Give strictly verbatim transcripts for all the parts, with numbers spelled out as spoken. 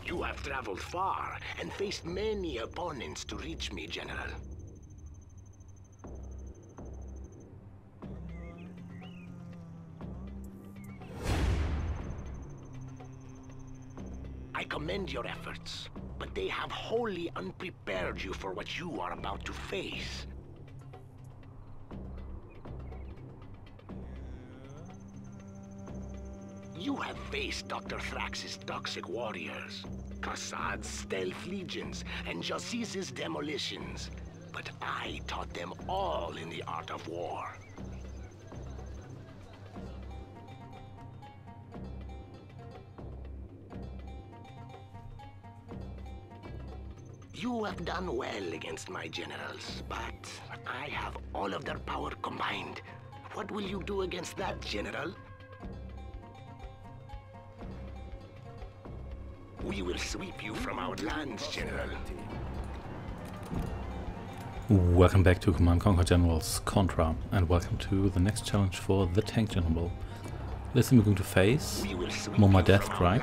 You have traveled far and faced many opponents to reach me, General. I commend your efforts, but they have wholly unprepared you for what you are about to face. You have faced Doctor Thrax's toxic warriors, Kassad's stealth legions, and Jaziz's demolitions. But I taught them all in the art of war. You have done well against my generals, but I have all of their power combined. What will you do against that, General? We will sweep you from our lands, General. Welcome back to Command and Conquer Generals Contra, and welcome to the next challenge for the Tank General. Listen, we're going to face Moma Deathstrike.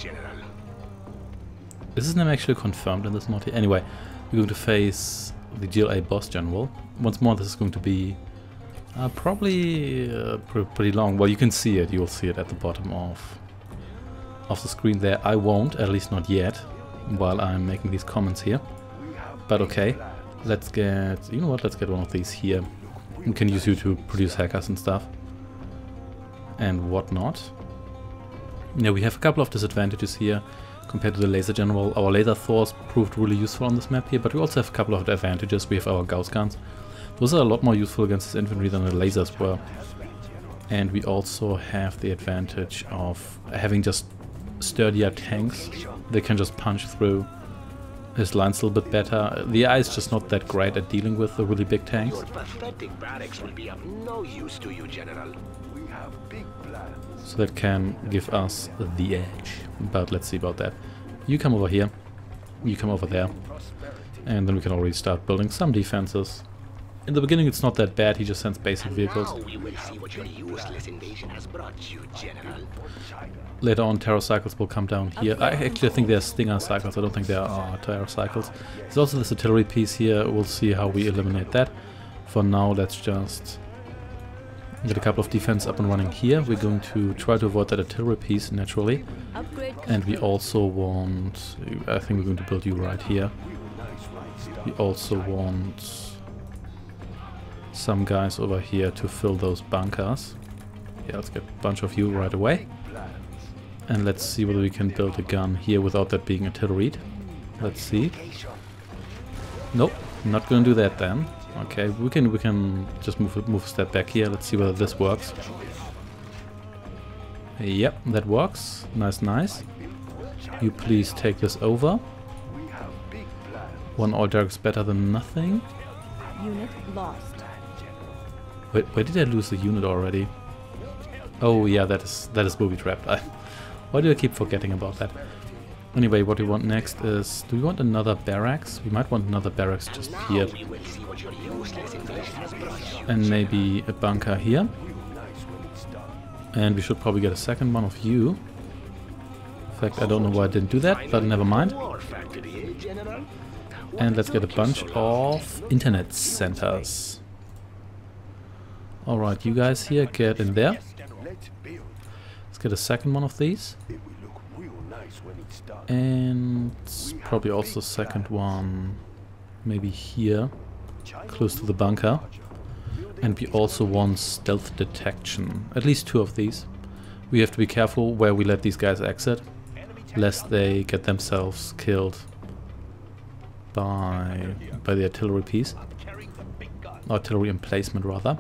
Is his name actually confirmed in this mod here? Anyway, we're going to face the G L A Boss General. Once more, this is going to be uh, probably uh, pr pretty long. Well, you can see it. You will see it at the bottom of of the screen there. I won't, at least not yet, while I'm making these comments here. But okay, let's get, you know what, let's get one of these here. We can use you to produce hackers and stuff and whatnot. Yeah, we have a couple of disadvantages here compared to the Laser General. Our Laser Thors proved really useful on this map here, but we also have a couple of advantages. We have our Gauss guns. Those are a lot more useful against this infantry than the lasers were. And we also have the advantage of having just sturdier tanks. They can just punch through his lines a little bit better. The A I is just not that great at dealing with the really big tanks. Your pathetic barracks will be of no use to you, General. We have big plans. So that can give us the edge. But let's see about that. You come over here. You come over there. And then we can already start building some defenses. In the beginning it's not that bad, he just sends basic vehicles. Now we will see what your useless invasion has brought you, General. Later on, Terror Cycles will come down here. I actually think they're Stinger Cycles, I don't think there are Terror Cycles. There's also this artillery piece here, we'll see how we eliminate that. For now, let's just get a couple of defense up and running here. We're going to try to avoid that artillery piece, naturally. And we also want, I think we're going to build you right here. We also want some guys over here to fill those bunkers. Yeah, let's get a bunch of you right away. And let's see whether we can build a gun here without that being artilleried. Let's see. Nope, not gonna do that then. Okay, we can we can just move move a step back here. Let's see whether this works. Yep, that works. Nice, nice. You please take this over. One all dark is better than nothing. Unit lost. Wait, where did I lose the unit already? Oh yeah, that is that is booby trapped. I, why do I keep forgetting about that? Anyway, what we want next is, do we want another barracks? We might want another barracks just here. And maybe a bunker here. And we should probably get a second one of you. In fact, I don't know why I didn't do that, but never mind. And let's get a bunch of internet centers. Alright, you guys here, get in there. Let's get a second one of these. And probably also a second one maybe here, close to the bunker. And we also want stealth detection. At least two of these. We have to be careful where we let these guys exit, lest they get themselves killed by, by the artillery piece. Artillery emplacement, rather.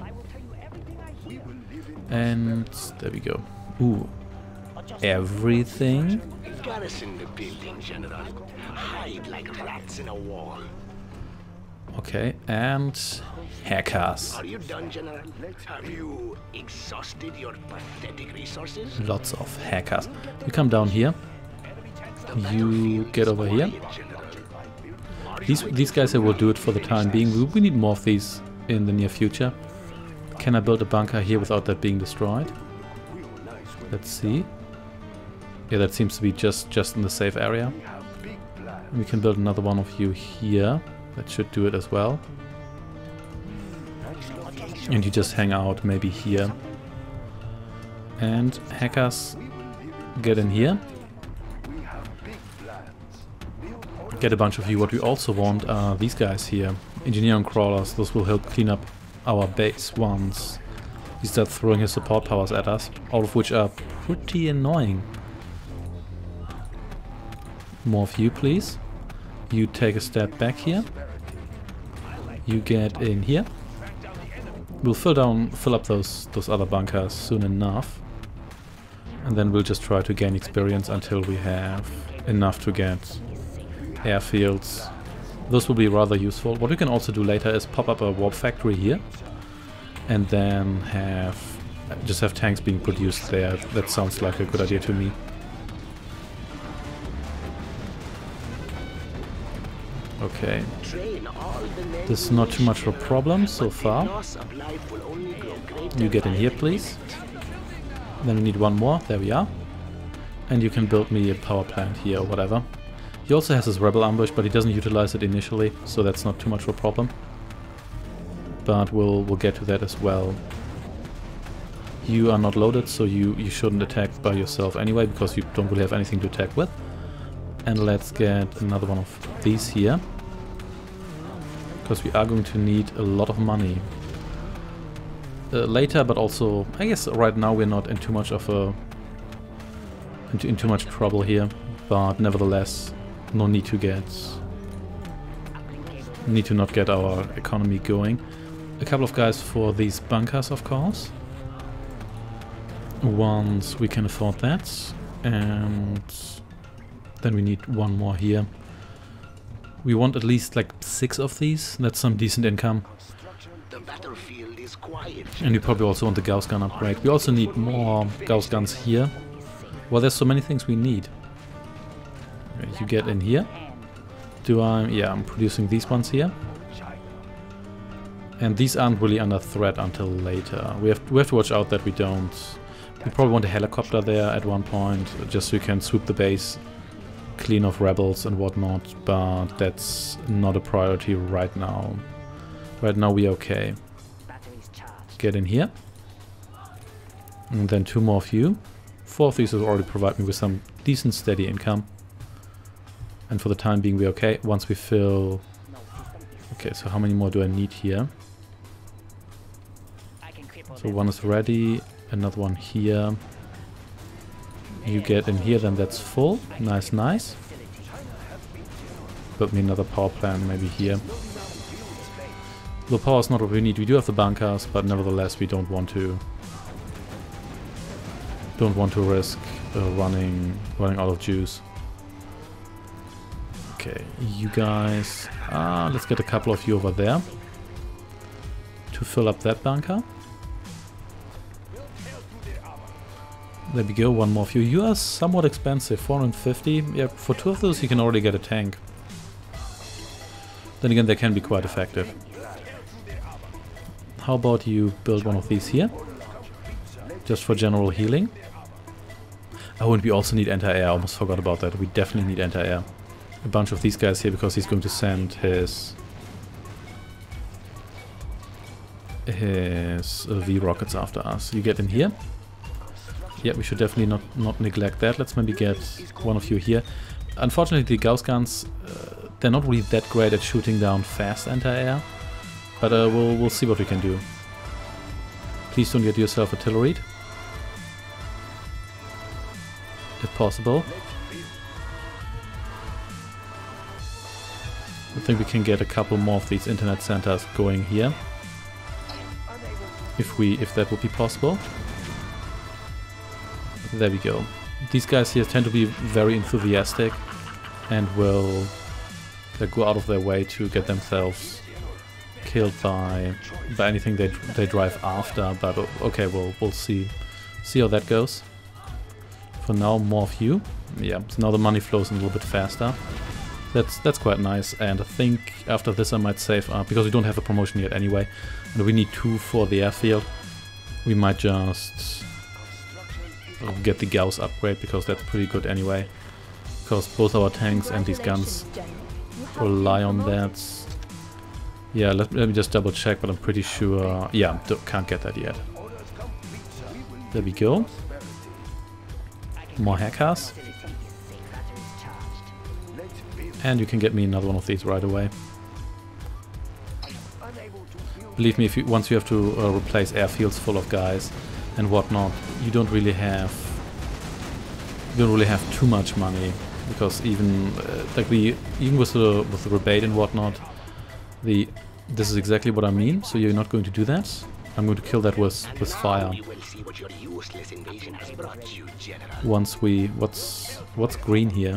And there we go. Ooh, everything. Garrison the building, General. Hide like rats in a wall. Okay, and hackers. Are you done, General? Have you exhausted your pathetic resources? Lots of hackers. You come down here. You get over here. These these guys here will do it for the time being. We, we need more of these in the near future. Can I build a bunker here without that being destroyed? Let's see. Yeah, that seems to be just, just in the safe area. We can build another one of you here. That should do it as well. And you just hang out maybe here. And hackers, get in here. Get a bunch of you. What we also want are these guys here. Engineering crawlers. Those will help clean up our base once he starts throwing his support powers at us. All of which are pretty annoying. More of you, please. You take a step back here. You get in here. We'll fill down, fill up those those other bunkers soon enough, and then we'll just try to gain experience until we have enough to get airfields. Those will be rather useful. What we can also do later is pop up a warp factory here, and then have just have tanks being produced there. That sounds like a good idea to me. Okay. This is not too much of a problem so far. You get in here, please. Then we need one more. There we are. And you can build me a power plant here or whatever. He also has his rebel ambush, but he doesn't utilize it initially, so that's not too much of a problem. But we'll we'll get to that as well. You are not loaded, so you, you shouldn't attack by yourself anyway, because you don't really have anything to attack with. And let's get another one of these here. Because we are going to need a lot of money. Uh, later, but also, I guess right now we're not in too much of a... In, in too much trouble here. But nevertheless, no need to get... Need to not get our economy going. A couple of guys for these bunkers, of course. Once we can afford that. And... Then we need one more here. We want at least like six of these. That's some decent income. The battlefield is quiet. And you probably also want the Gauss gun upgrade. We also need more Gauss guns here. Well, there's so many things we need. You get in here. Do I? Yeah, I'm producing these ones here. And these aren't really under threat until later. We have we have to watch out that we don't. We probably want a helicopter there at one point, just so we can swoop the base, clean off rebels and whatnot, but that's not a priority right now. Right now we're okay. Get in here. And then two more of you. Four of these will already provide me with some decent steady income. And for the time being we're okay. Once we fill... Okay, so how many more do I need here? So one is ready, another one here. You get in here, then that's full. Nice, nice. Build me another power plant, maybe here. Low power is not what we need. We do have the bunkers, but nevertheless, we don't want to. Don't want to risk uh, running running out of juice. Okay, you guys. Ah, let's get a couple of you over there to fill up that bunker. There we go, one more of you. You are somewhat expensive, four hundred fifty. Yeah, for two of those you can already get a tank. Then again, they can be quite effective. How about you build one of these here? Just for general healing. Oh, and we also need anti-air. I almost forgot about that. We definitely need anti-air. A bunch of these guys here, because he's going to send his... His uh, V-rockets after us. You get in here. Yeah, we should definitely not, not neglect that. Let's maybe get one of you here. Unfortunately, the Gauss guns, uh, they're not really that great at shooting down fast anti-air. But uh, we'll, we'll see what we can do. Please don't get yourself artilleried. If possible. I think we can get a couple more of these internet centers going here. If we, if that would be possible. There we go. These guys here tend to be very enthusiastic and will uh, go out of their way to get themselves killed by by anything they they drive after. But okay, we'll we'll see see how that goes. For now, more of you. Yeah, so now the money flows a little bit faster. That's that's quite nice. And I think after this I might save up, because we don't have a promotion yet anyway, and we need two for the airfield. We might just get the Gauss upgrade, because that's pretty good anyway. Because both our tanks and these guns rely on that. Yeah, let, let me just double check, but I'm pretty sure... Yeah, can't get that yet. There we go. More hackers. And you can get me another one of these right away. Believe me, if you, once you have to uh, replace airfields full of guys and whatnot, you don't really have... You don't really have too much money. Because even uh, like the even with the with the rebate and whatnot, the this is exactly what I mean. So you're not going to do that. I'm going to kill that with with fire. Once we what's what's green here?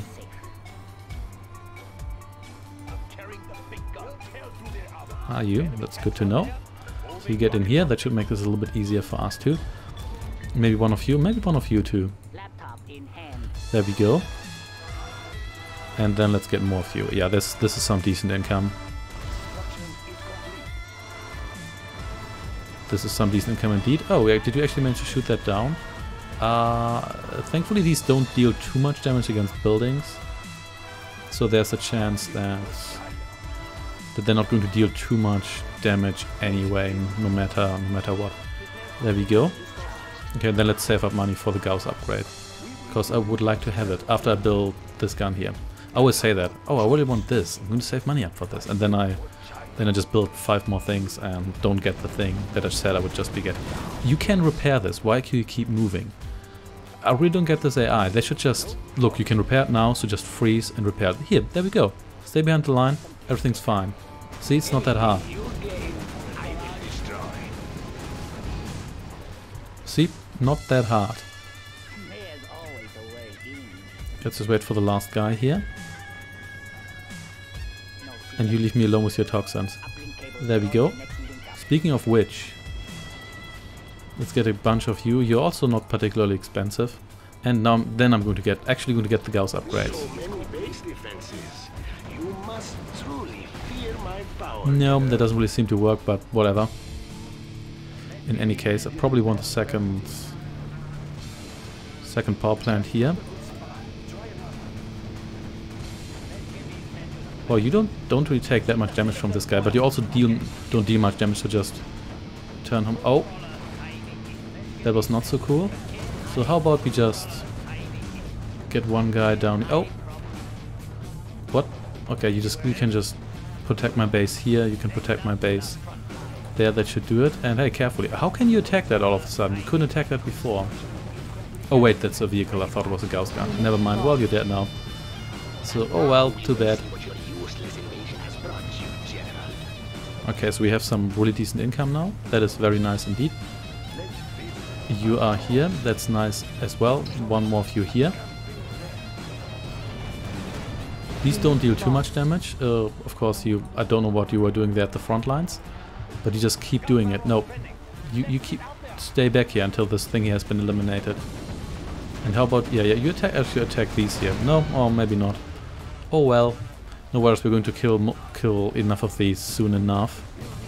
Are you? That's good to know. So you get in here. That should make this a little bit easier for us too. Maybe one of you. Maybe one of you too. There we go. And then let's get more of you. Yeah, this this is some decent income. This is some decent income indeed. Oh, yeah, did you actually manage to shoot that down? Uh, thankfully these don't deal too much damage against buildings. So there's a chance that, that they're not going to deal too much damage anyway, no matter, no matter what. There we go. Okay, then let's save up money for the Gauss upgrade. Because I would like to have it after I build this gun here. I always say that. Oh, I really want this. I'm going to save money up for this. And then I then I just build five more things and don't get the thing that I said I would just be getting. You can repair this. Why can you keep moving? I really don't get this A I. They should just... Look, you can repair it now, so just freeze and repair it. Here, there we go. Stay behind the line. Everything's fine. See, it's not that hard. See? Not that hard. Let's just wait for the last guy here. And you leave me alone with your toxins. There we go. Speaking of which, let's get a bunch of you. You're also not particularly expensive. And now then I'm going to get actually going to get the Gauss upgrades. So many base defenses. You must truly fear my power. No, that doesn't really seem to work, but whatever. In any case, I probably want a second second power plant here. Well, you don't don't really take that much damage from this guy, but you also deal don't deal much damage, so just turn him. Oh, that was not so cool. So how about we just get one guy down? Oh, what? Okay, you just you can just protect my base here. You can protect my base there. That should do it. And hey, carefully. How can you attack that all of a sudden? You couldn't attack that before. Oh wait, that's a vehicle. I thought it was a Gauss gun. Never mind. Well, you're dead now. So oh well, too bad. Okay, so we have some really decent income now. That is very nice indeed. You are here. That's nice as well. One more of you here. These don't deal too much damage. Uh, of course, you. I don't know what you were doing there at the front lines, but you just keep doing it. No, you you keep stay back here until this thingy has been eliminated. And how about yeah yeah you attack actually attack these here? No, or maybe not. Oh well. No worries, we're going to kill kill enough of these soon enough.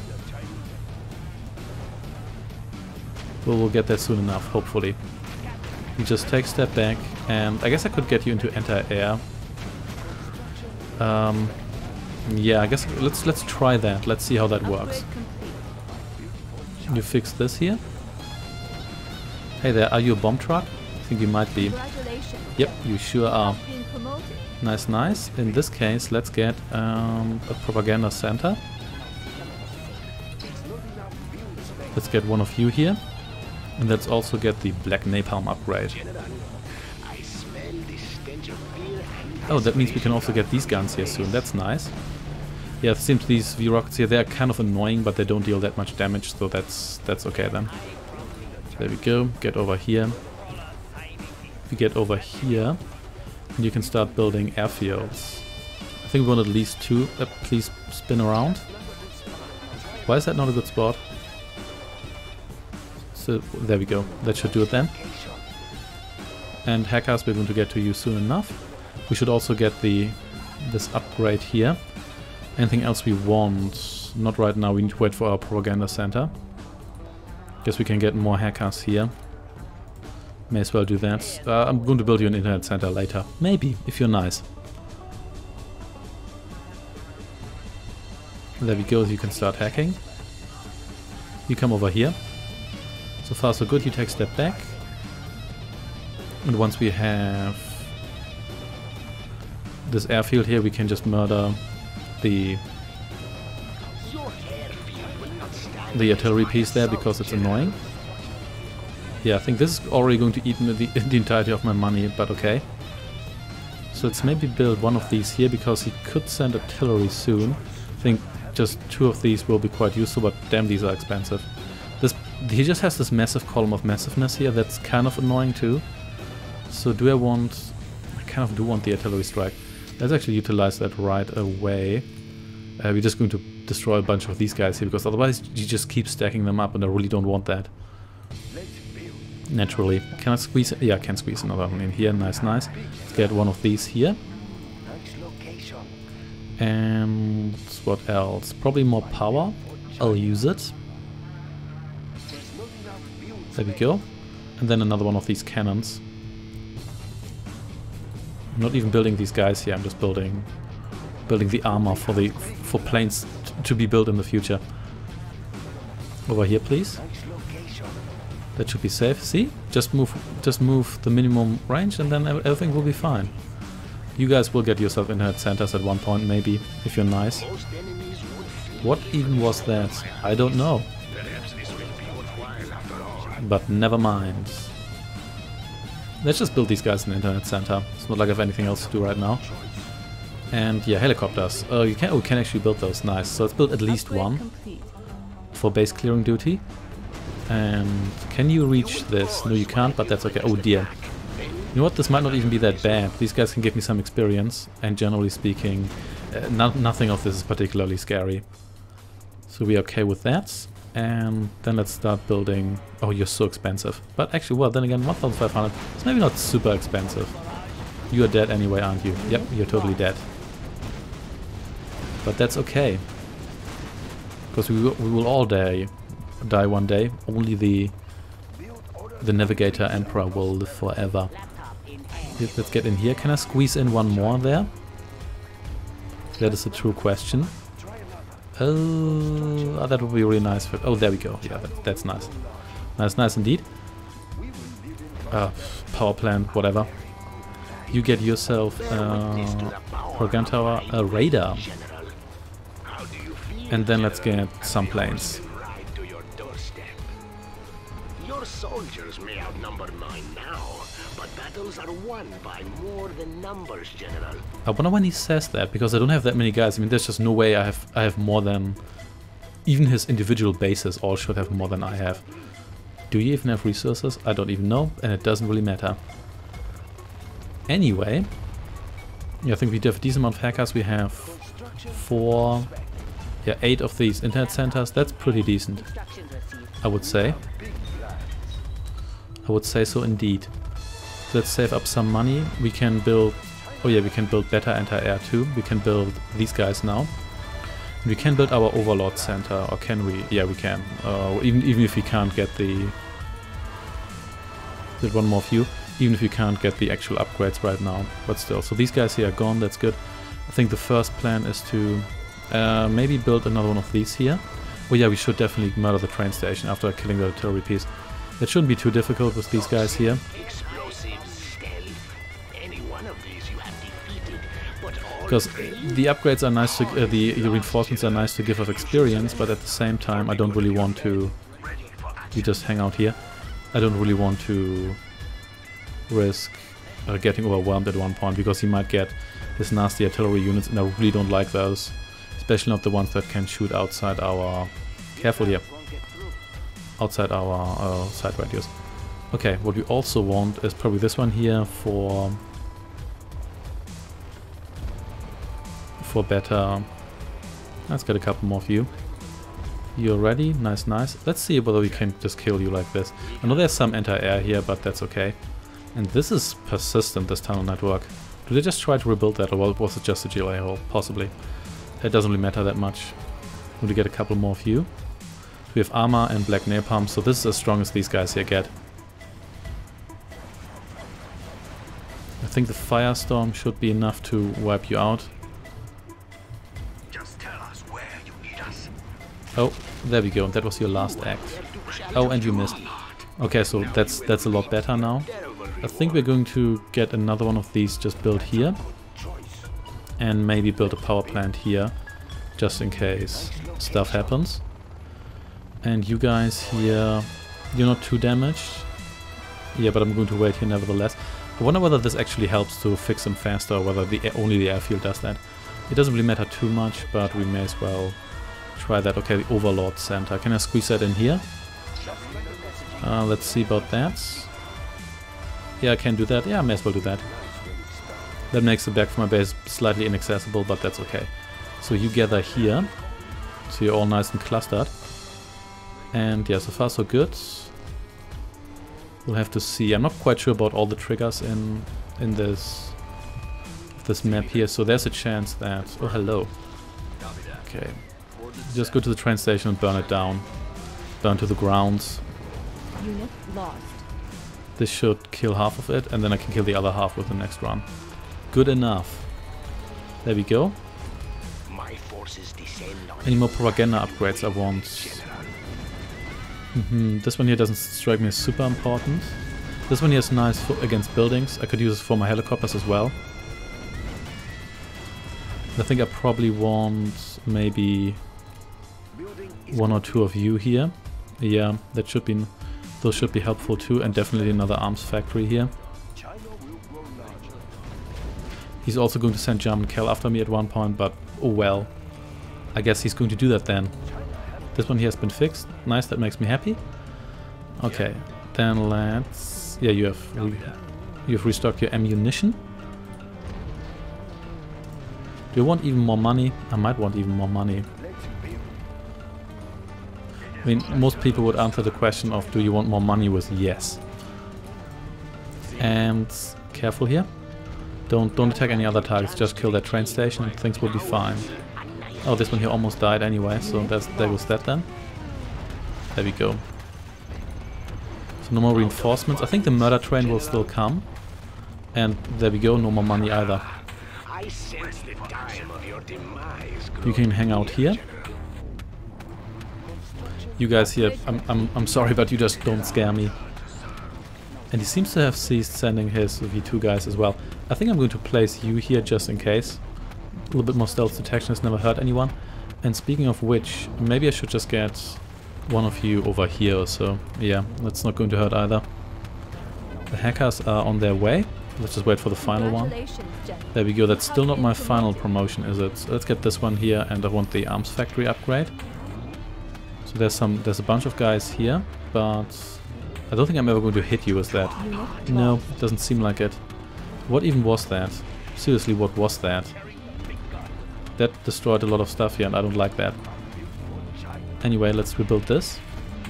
We'll, we'll get there soon enough, hopefully. You just take a step back, and I guess I could get you into anti-air. Um, yeah, I guess let's let's try that. Let's see how that works. You fix this here. Hey there, are you a bomb truck? I think you might be. Yep, you sure are. Nice, nice. In this case, let's get um, a propaganda center. Let's get one of you here. And let's also get the black napalm upgrade. Oh, that means we can also get these guns here soon. That's nice. Yeah, it seems these V-rockets here, they're kind of annoying, but they don't deal that much damage, so that's that's okay then. There we go. Get over here. We get over here. And you can start building airfields. I think we want at least two. Uh, please spin around. Why is that not a good spot? So there we go. That should do it then. And hackers, we're going to get to you soon enough. We should also get the this upgrade here. Anything else we want? Not right now. We need to wait for our propaganda center. Guess we can get more hackers here. May as well do that. Uh, I'm going to build you an internet center later. Maybe, if you're nice. There we go, you can start hacking. You come over here. So far so good, you take a step back. And once we have this airfield here, we can just murder the the artillery piece there because it's annoying. Yeah, I think this is already going to eat me the, the entirety of my money, but okay. So let's maybe build one of these here because he could send artillery soon. I think just two of these will be quite useful, but damn, these are expensive. This he just has this massive column of massiveness here. That's kind of annoying too. So do I want... I kind of do want the artillery strike. Let's actually utilize that right away. Uh, we're just going to destroy a bunch of these guys here because otherwise you just keep stacking them up and I really don't want that. Naturally. Can I squeeze it? Yeah, I can squeeze another one in here. Nice, nice. Let's get one of these here. And what else? Probably more power. I'll use it. There we go. And then another one of these cannons. I'm not even building these guys here, I'm just building building the armor for the for planes t to be built in the future. Over here, please. That should be safe. See? Just move just move the minimum range and then everything will be fine. You guys will get yourself internet centers at one point, maybe, if you're nice. What even was that? I don't know. But never mind. Let's just build these guys an internet center. It's not like I have anything else to do right now. And yeah, helicopters. Uh, you can, oh, we can actually build those. Nice. So let's build at least one for base clearing duty. And can you reach this? No, you can't, but that's okay. Oh dear. You know what? This might not even be that bad. These guys can give me some experience. And generally speaking, uh, no nothing of this is particularly scary. So we're okay with that. And then let's start building... Oh, you're so expensive. But actually, well, then again, one thousand five hundred. It's maybe not super expensive. You are dead anyway, aren't you? Yep, you're totally dead. But that's okay. Because we will, we will all die, die one day. Only the the Navigator Emperor will live forever. Let's get in here. Can I squeeze in one more there? That is a true question. Oh, that would be really nice. For, oh, there we go. Yeah, that, that's nice. Nice, nice indeed. Uh, power plant, whatever. You get yourself uh, program tower, a radar. And then let's get some planes. Your soldiers may outnumber mine now, but battles are won by more than numbers, General. I wonder when he says that, because I don't have that many guys. I mean, there's just no way I have I have more than... Even his individual bases all should have more than I have. Do you even have resources? I don't even know, and it doesn't really matter. Anyway, yeah, I think we have a decent amount of hackers. We have four, yeah, eight of these internet centers. That's pretty decent, I would say. I would say so indeed. Let's save up some money. We can build... Oh yeah, we can build better anti-air too. We can build these guys now. We can build our Overlord Center, or can we? Yeah, we can. Uh, even even if we can't get the... Did one more view. Even if we can't get the actual upgrades right now. But still. So these guys here are gone, that's good. I think the first plan is to uh, maybe build another one of these here. Oh yeah, we should definitely murder the train station after killing the artillery piece. It shouldn't be too difficult with these guys here. Because the upgrades are nice to, uh, the, the reinforcements are nice to give us experience, but at the same time I don't really want to... You just hang out here. I don't really want to risk uh, getting overwhelmed at one point, because he might get his nasty artillery units, and I really don't like those. Especially not the ones that can shoot outside our... Careful here. Outside our uh, side radius. Okay, what we also want is probably this one here for... For better... Let's get a couple more of you. You're ready? Nice, nice. Let's see whether we can just kill you like this. I know there's some anti-air here, but that's okay. And this is persistent, this tunnel network. Do they just try to rebuild that, or was it just a G L A hole? Possibly. It doesn't really matter that much. Will we get a couple more of you? We have armor and black napalm, so this is as strong as these guys here get. think the firestorm should be enough to wipe you out. Just tell us where you need us. Oh, there we go. That was your last act. Oh, and you missed. Okay, so that's that's a lot better now. I think we're going to get another one of these just built here. And maybe build a power plant here, just in case stuff happens. And you guys here, you're not too damaged. Yeah, but I'm going to wait here nevertheless. I wonder whether this actually helps to fix them faster, or whether the only the airfield does that. It doesn't really matter too much, but we may as well try that. Okay, the Overlord Center. Can I squeeze that in here? Uh, let's see about that. Yeah, I can do that. Yeah, I may as well do that. That makes the back from my base slightly inaccessible, but that's okay. So you gather here. So you're all nice and clustered. And yeah, so far so good. We'll have to see. I'm not quite sure about all the triggers in in this this map here. So there's a chance that... Oh, hello. Okay. Just go to the train station and burn it down. Burn to the ground. Unit lost. This should kill half of it, and then I can kill the other half with the next run. Good enough. There we go. My forces descend on Any more propaganda upgrades I want? Mm-hmm. This one here doesn't strike me as super important. This one here is nice for against buildings. I could use it for my helicopters as well. I think I probably want maybe one or two of you here. Yeah, that should be, those should be helpful too, and definitely another arms factory here. He's also going to send German Cal after me at one point, but oh well. I guess he's going to do that then. This one here has been fixed. Nice, that makes me happy. Okay, then let's... Yeah, you have re you've restocked your ammunition. Do you want even more money? I might want even more money. I mean, most people would answer the question of do you want more money with yes. And careful here. Don't don't attack any other targets, just kill that train station and things will be fine. Oh, this one here almost died anyway, so that's there was that then. There we go. So no more reinforcements. I think the murder train will still come. And there we go, no more money either. I sense the time of your demise. You can hang out here. You guys here, I'm, I'm, I'm sorry, but you just don't scare me. And he seems to have ceased sending his V two guys as well. I think I'm going to place you here just in case. A little bit more stealth detection has never hurt anyone. And speaking of which, maybe I should just get one of you over here or so. Yeah, that's not going to hurt either. The hackers are on their way. Let's just wait for the final one. There we go, that's still not my final promotion, is it? So let's get this one here, and I want the arms factory upgrade. So there's some, there's a bunch of guys here, but I don't think I'm ever going to hit you with that. No, it doesn't seem like it. What even was that? Seriously, what was that? That destroyed a lot of stuff here, and I don't like that. Anyway, let's rebuild this.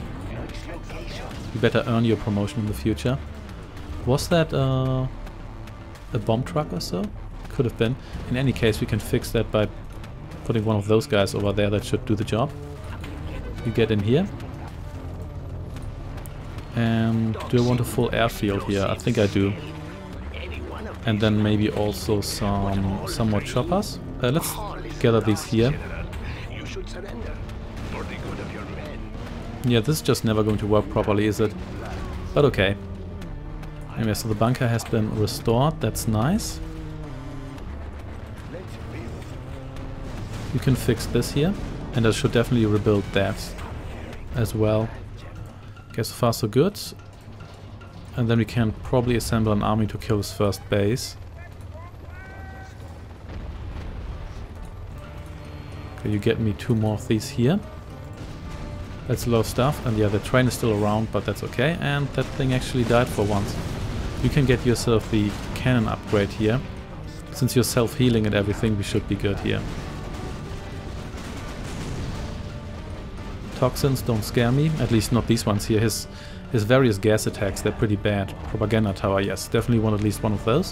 You better earn your promotion in the future. Was that uh, a bomb truck or so? Could have been. In any case, we can fix that by putting one of those guys over there that should do the job. You get in here. And do I want a full airfield here? I think I do. And then maybe also some, some more choppers. Uh, let's gather these here. Yeah, this is just never going to work properly, is it? But okay. Anyway, so the bunker has been restored. That's nice. You can fix this here. And I should definitely rebuild that as well. Okay, so far so good. And then we can probably assemble an army to kill his first base. Okay, you get me two more of these here. That's a lot of stuff. And yeah, the train is still around, but that's okay. And that thing actually died for once. You can get yourself the cannon upgrade here. Since you're self-healing and everything, we should be good here. Toxins don't scare me, at least not these ones here. His his various gas attacks, they're pretty bad. Propaganda tower, yes, definitely want at least one of those.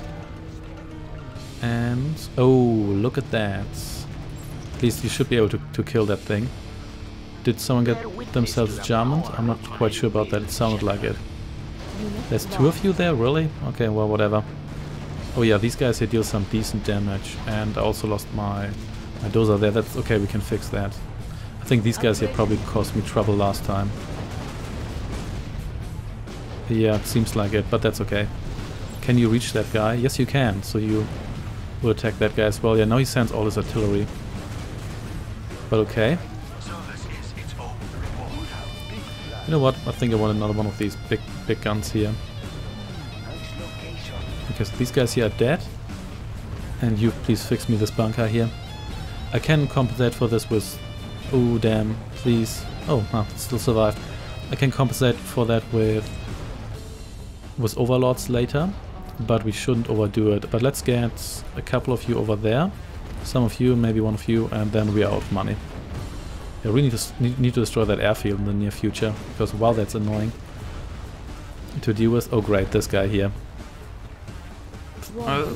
And oh, look at that. At least you should be able to, to kill that thing. Did someone get themselves German? I'm not quite sure about that, it sounded like it. There's two of you there, really? Okay, well, whatever. Oh yeah, these guys here deal some decent damage, and I also lost my, my dozer there. That's okay, we can fix that. I think these guys here probably caused me trouble last time. Yeah, it seems like it, but that's okay. Can you reach that guy? Yes, you can, so you will attack that guy as well. Yeah, now he sends all his artillery. But okay. You know what? I think I want another one of these big, big guns here. Because these guys here are dead. And you please fix me this bunker here. I can compensate for this with... Oh, damn. Please. Oh, no, it still survived. I can compensate for that with... with overlords later. But we shouldn't overdo it. But let's get a couple of you over there. Some of you, maybe one of you, and then we are out of money. I really need to, need, need to destroy that airfield in the near future. Because, wow, that's annoying to deal with. Oh, great, this guy here. Uh,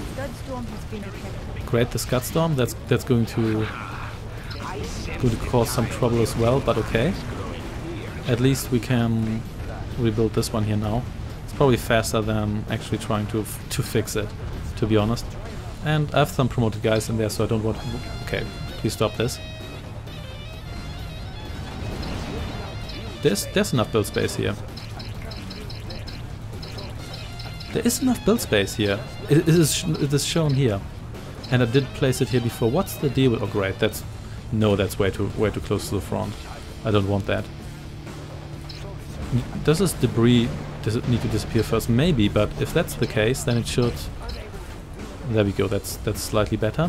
great, the Scud Storm. That's that's going to going to cause some trouble as well. But okay, at least we can rebuild this one here now. It's probably faster than actually trying to f to fix it, to be honest. And I have some promoted guys in there, so I don't want. Okay, please stop this. There's there's enough build space here. There is enough build space here. It, it, is, it is shown here. And I did place it here before. What's the deal with... Oh great, that's... No, that's way too, way too close to the front. I don't want that. Does this debris... Does it need to disappear first? Maybe, but if that's the case, then it should... There we go, that's, that's slightly better.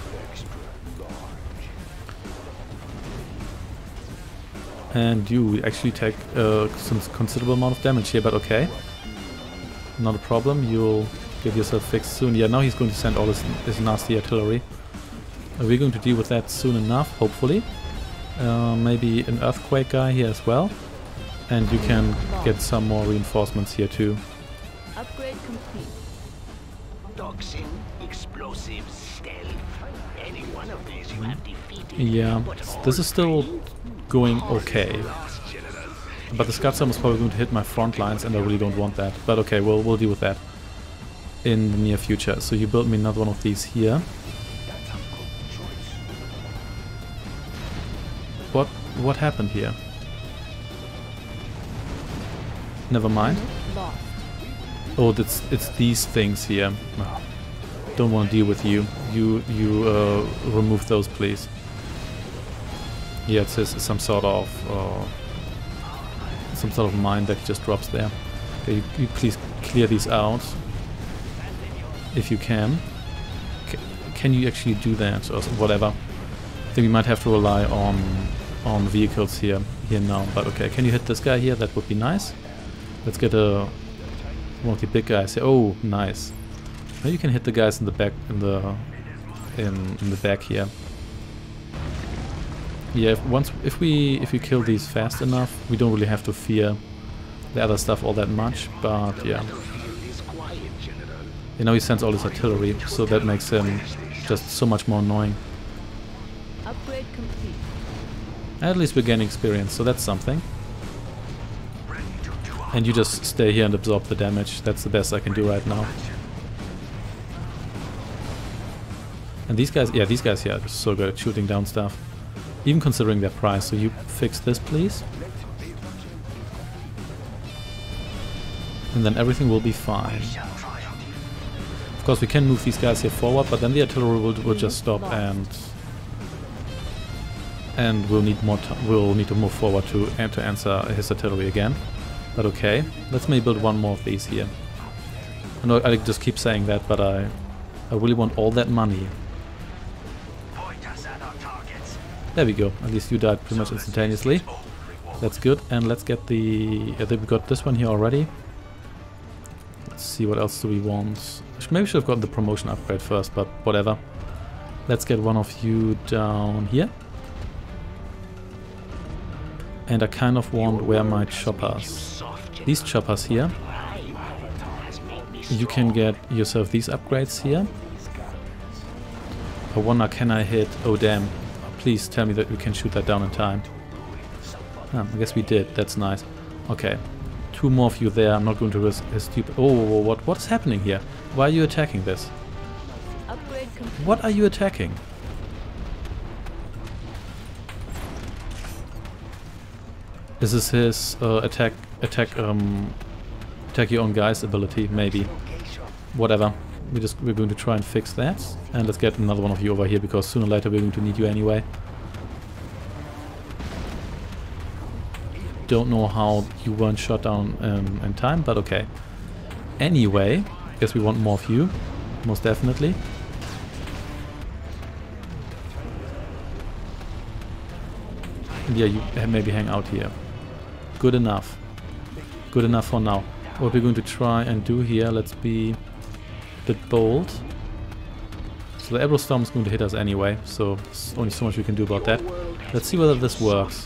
And you actually take uh, some considerable amount of damage here, but okay. Not a problem, you'll get yourself fixed soon. Yeah, now he's going to send all his, his nasty artillery. Uh, we're going to deal with that soon enough, hopefully. Uh, maybe an earthquake guy here as well. And you can get some more reinforcements here too. Upgrade complete. Toxin, explosives, stealth. Any one of these you have defeated. Yeah, this is still going okay. But the Scud Storm is probably going to hit my front lines, and I really don't want that. But okay, we'll, we'll deal with that in the near future. So you build me another one of these here. What what happened here? Never mind. Oh, it's, it's these things here. Oh, don't want to deal with you. You, you uh, remove those, please. Yeah, it says some sort of... Uh, some sort of mine that just drops there. Okay, you, you please clear these out if you can. C can you actually do that or whatever? I think we might have to rely on on vehicles here here now. But okay, can you hit this guy here? That would be nice. Let's get a one of the big guys here. Oh, nice. Now you can hit the guys in the back in the in in the back here. Yeah, if once if we if we kill these fast enough, we don't really have to fear the other stuff all that much. But yeah, you know, he sends all his artillery, so that makes him just so much more annoying. Upgrade complete. At least we're gaining experience, so that's something. And you just stay here and absorb the damage. That's the best I can do right now. And these guys, yeah, these guys here are so good at shooting down stuff. Even considering their price, so you fix this please. And then everything will be fine. Of course we can move these guys here forward, but then the artillery will, will just stop and and we'll need more time. We'll need to move forward to, to answer his artillery again. But okay, let's maybe build one more of these here. I know I just keep saying that, but I I really want all that money. There we go, at least you died pretty much instantaneously. That's good, and let's get the... I think we got this one here already. Let's see, what else do we want? Maybe we should have gotten the promotion upgrade first, but whatever. Let's get one of you down here. And I kind of want where my choppers. These choppers here. You can get yourself these upgrades here. I wonder, can I hit... Oh damn. Please tell me that we can shoot that down in time. Ah, I guess we did. That's nice. Okay. two more of you there. I'm not going to risk his stupid... Oh, what what is happening here? Why are you attacking this? Upgrade complete. What are you attacking? Is this his uh, attack attack um attack your own guys ability? Maybe. Whatever. We just we're going to try and fix that, and let's get another one of you over here because sooner or later we're going to need you anyway. Don't know how you weren't shot down um, in time, but okay. Anyway, guess we want more of you, most definitely. Yeah, you maybe hang out here. Good enough. Good enough for now. What we're going to try and do here, let's be a bit bold. So the Arrow Storm is going to hit us anyway, so there's only so much we can do about that. Let's see whether this works.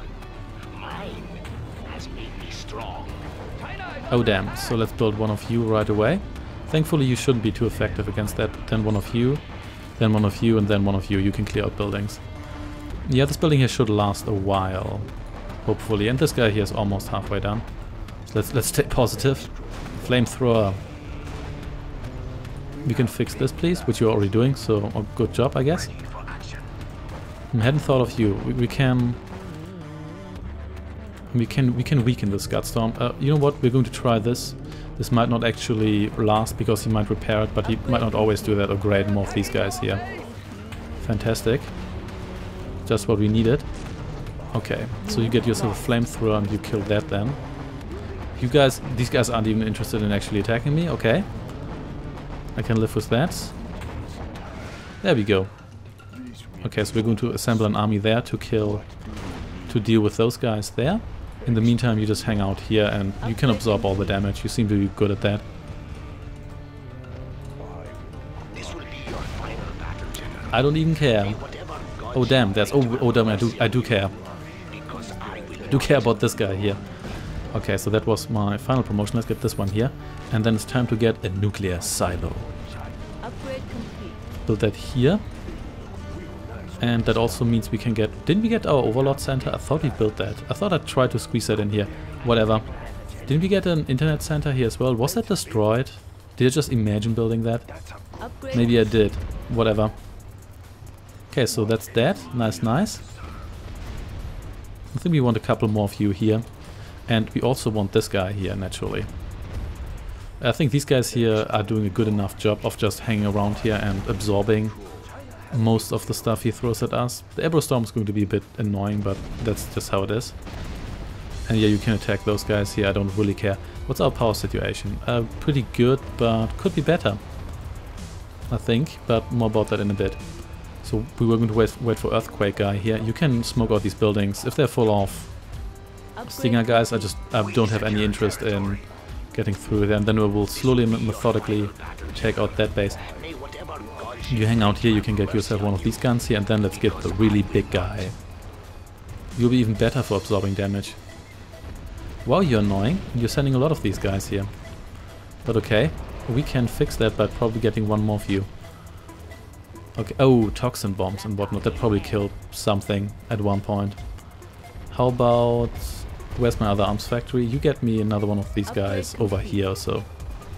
Oh damn, so let's build one of you right away. Thankfully you shouldn't be too effective against that. Then one of you, then one of you, and then one of you. You can clear out buildings. Yeah, this building here should last a while, hopefully. And this guy here is almost halfway done. So let's let's stay positive. Flamethrower. We can fix this, please, which you're already doing. So a good job, I guess. I hadn't thought of you. We, we can. We can we can weaken this Gutstorm. Uh, you know what? We're going to try this. This might not actually last because he might repair it, but he might not always do that. Oh great, more of these guys here. Fantastic. Just what we needed. Okay, so you get yourself a flamethrower and you kill that then. You guys, these guys aren't even interested in actually attacking me. Okay. I can live with that. There we go. Okay, so we're going to assemble an army there to kill, to deal with those guys there. In the meantime, you just hang out here and you can absorb all the damage. You seem to be good at that. I don't even care. Oh damn, there's oh oh damn, I do I do care. I do care about this guy here. Okay, so that was my final promotion. Let's get this one here, and then it's time to get a nuclear silo. Upgrade complete. Build that here. And that also means we can get... Didn't we get our Overlord Center? I thought we built that. I thought I tried to squeeze that in here. Whatever. Didn't we get an internet center here as well? Was that destroyed? Did I just imagine building that? Upgrade. Maybe I did. Whatever. Okay, so that's that. Nice, nice. I think we want a couple more of you here. And we also want this guy here, naturally. I think these guys here are doing a good enough job of just hanging around here and absorbing most of the stuff he throws at us. The Arrow Storm is going to be a bit annoying, but that's just how it is. And yeah, you can attack those guys here, I don't really care. What's our power situation? Uh, pretty good, but could be better, I think, but more about that in a bit. So we were going to wait, wait for Earthquake guy here. You can smoke out these buildings. If they're full of Stinger guys, I just I don't have any interest in getting through there. And then we will slowly and methodically take out that base. You hang out here, you can get yourself one of these guns here, and then let's get the really big guy. You'll be even better for absorbing damage. Wow, you're annoying. You're sending a lot of these guys here. But okay, we can fix that by probably getting one more of you. Okay, oh, toxin bombs and whatnot. That probably killed something at one point. How about... Where's my other arms factory? You get me another one of these guys over here or so.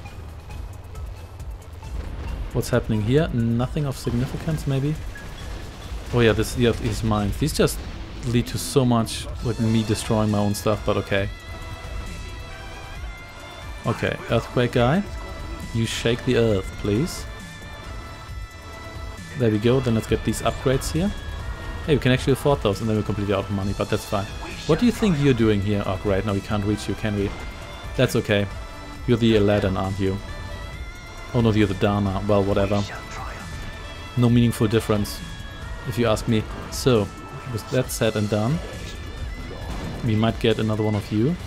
What's happening here? Nothing of significance, maybe? Oh yeah, this yeah, these mines. These just lead to so much, like me destroying my own stuff, but okay. Okay, Earthquake guy. You shake the earth, please. There we go, then let's get these upgrades here. Hey, we can actually afford those, and then we're completely out of money, but that's fine. What do you think you're doing here? Oh great, now we can't reach you, can we? That's okay. You're the Aladdin, aren't you? Oh no, you're the Dana. Well, whatever. No meaningful difference, if you ask me. So, with that said and done, we might get another one of you.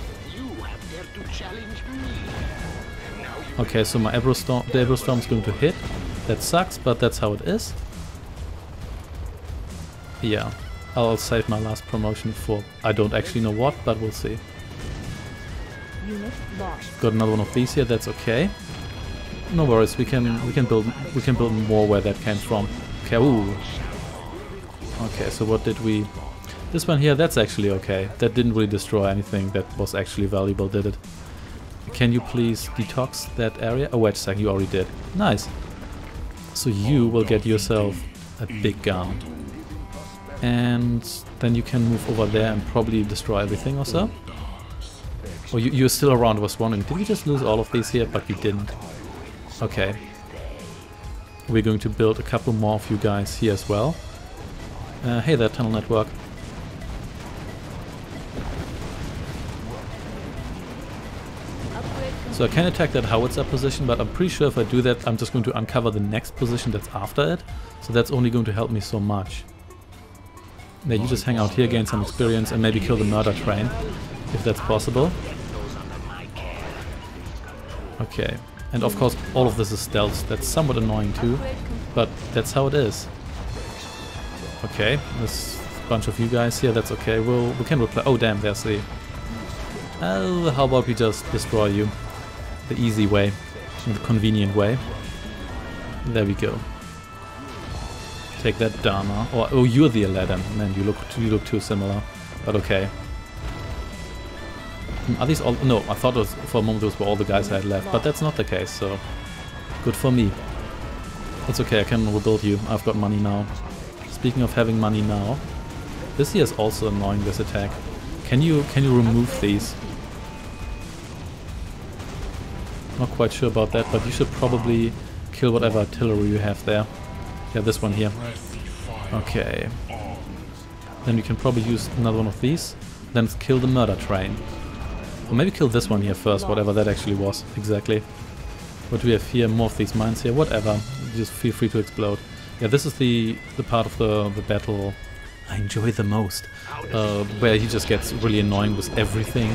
Okay, so my Arrow Storm, the Arrow Storm is going to hit. That sucks, but that's how it is. Yeah, I'll save my last promotion for I don't actually know what, but we'll see. Unit lost. Got another one of these here. That's okay. No worries. We can we can build we can build more where that came from. Okay. Ooh. Okay. So what did we? This one here, that's actually okay. That didn't really destroy anything that was actually valuable, did it? Can you please detox that area? Oh, wait a second, you already did. Nice. So you will get yourself a big gun. And then you can move over there and probably destroy everything or so. Oh, you, you're still around, I was wondering, did we just lose all of these here? But we didn't. Okay. We're going to build a couple more of you guys here as well. Uh, hey there, Tunnel Network. So I can attack that howitzer position, but I'm pretty sure if I do that, I'm just going to uncover the next position that's after it. So that's only going to help me so much. Yeah, you just hang out here, gain some experience, and maybe kill the murder train, if that's possible. Okay, and of course all of this is stealth. That's somewhat annoying too, but that's how it is. Okay, there's a bunch of you guys here, that's okay. We'll, we can reply. Oh damn, there's the... Oh, how about we just destroy you? The easy way, the convenient way. There we go. Take that Dharma. Or oh, you're the Aladdin. Man, you look you look too similar. But okay. Are these all? No, I thought it was, for a moment those were all the guys I had left, but that's not the case. So good for me. It's okay. I can rebuild you. I've got money now. Speaking of having money now, this here is also annoying. This attack. Can you can you remove these? Not quite sure about that, but you should probably kill whatever artillery you have there. Yeah, this one here. Okay. Then you can probably use another one of these. Then kill the murder train. Or maybe kill this one here first, whatever that actually was. Exactly. What do we have here? More of these mines here. Whatever. Just feel free to explode. Yeah, this is the, the part of the, the battle I enjoy the most. Uh, where he just gets really annoying with everything.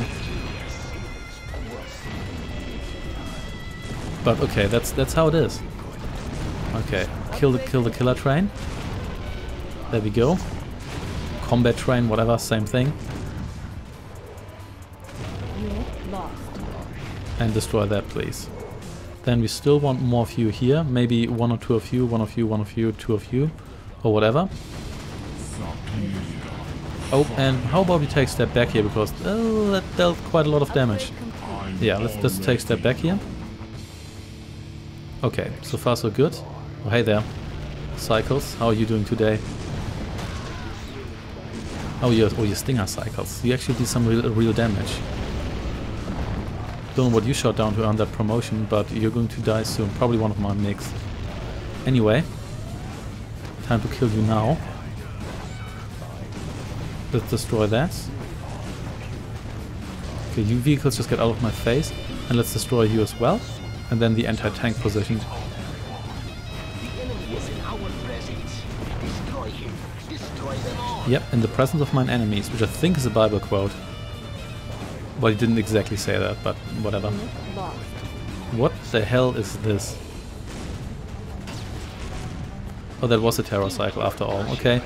But okay, that's that's how it is. Okay, kill the kill the killer train. There we go. Combat train, whatever, same thing. And destroy that, please. Then we still want more of you here. Maybe one or two of you, one of you, one of you, two of you, or whatever. Oh, and how about we take a step back here, because oh, that dealt quite a lot of damage. Yeah, let's just take a step back here. Okay, so far so good. Oh, hey there, Cycles, how are you doing today? Oh, you're, oh, you Stinger Cycles. You actually did some real, real damage. Don't know what you shot down to earn that promotion, but you're going to die soon. Probably one of my mix. Anyway, time to kill you now. Let's destroy that. Okay, you vehicles just get out of my face. And let's destroy you as well. And then the anti-tank position. Yep, in the presence of mine enemies, which I think is a Bible quote. Well, he didn't exactly say that, but whatever. What the hell is this? Oh, that was a terror cycle after all. Okay.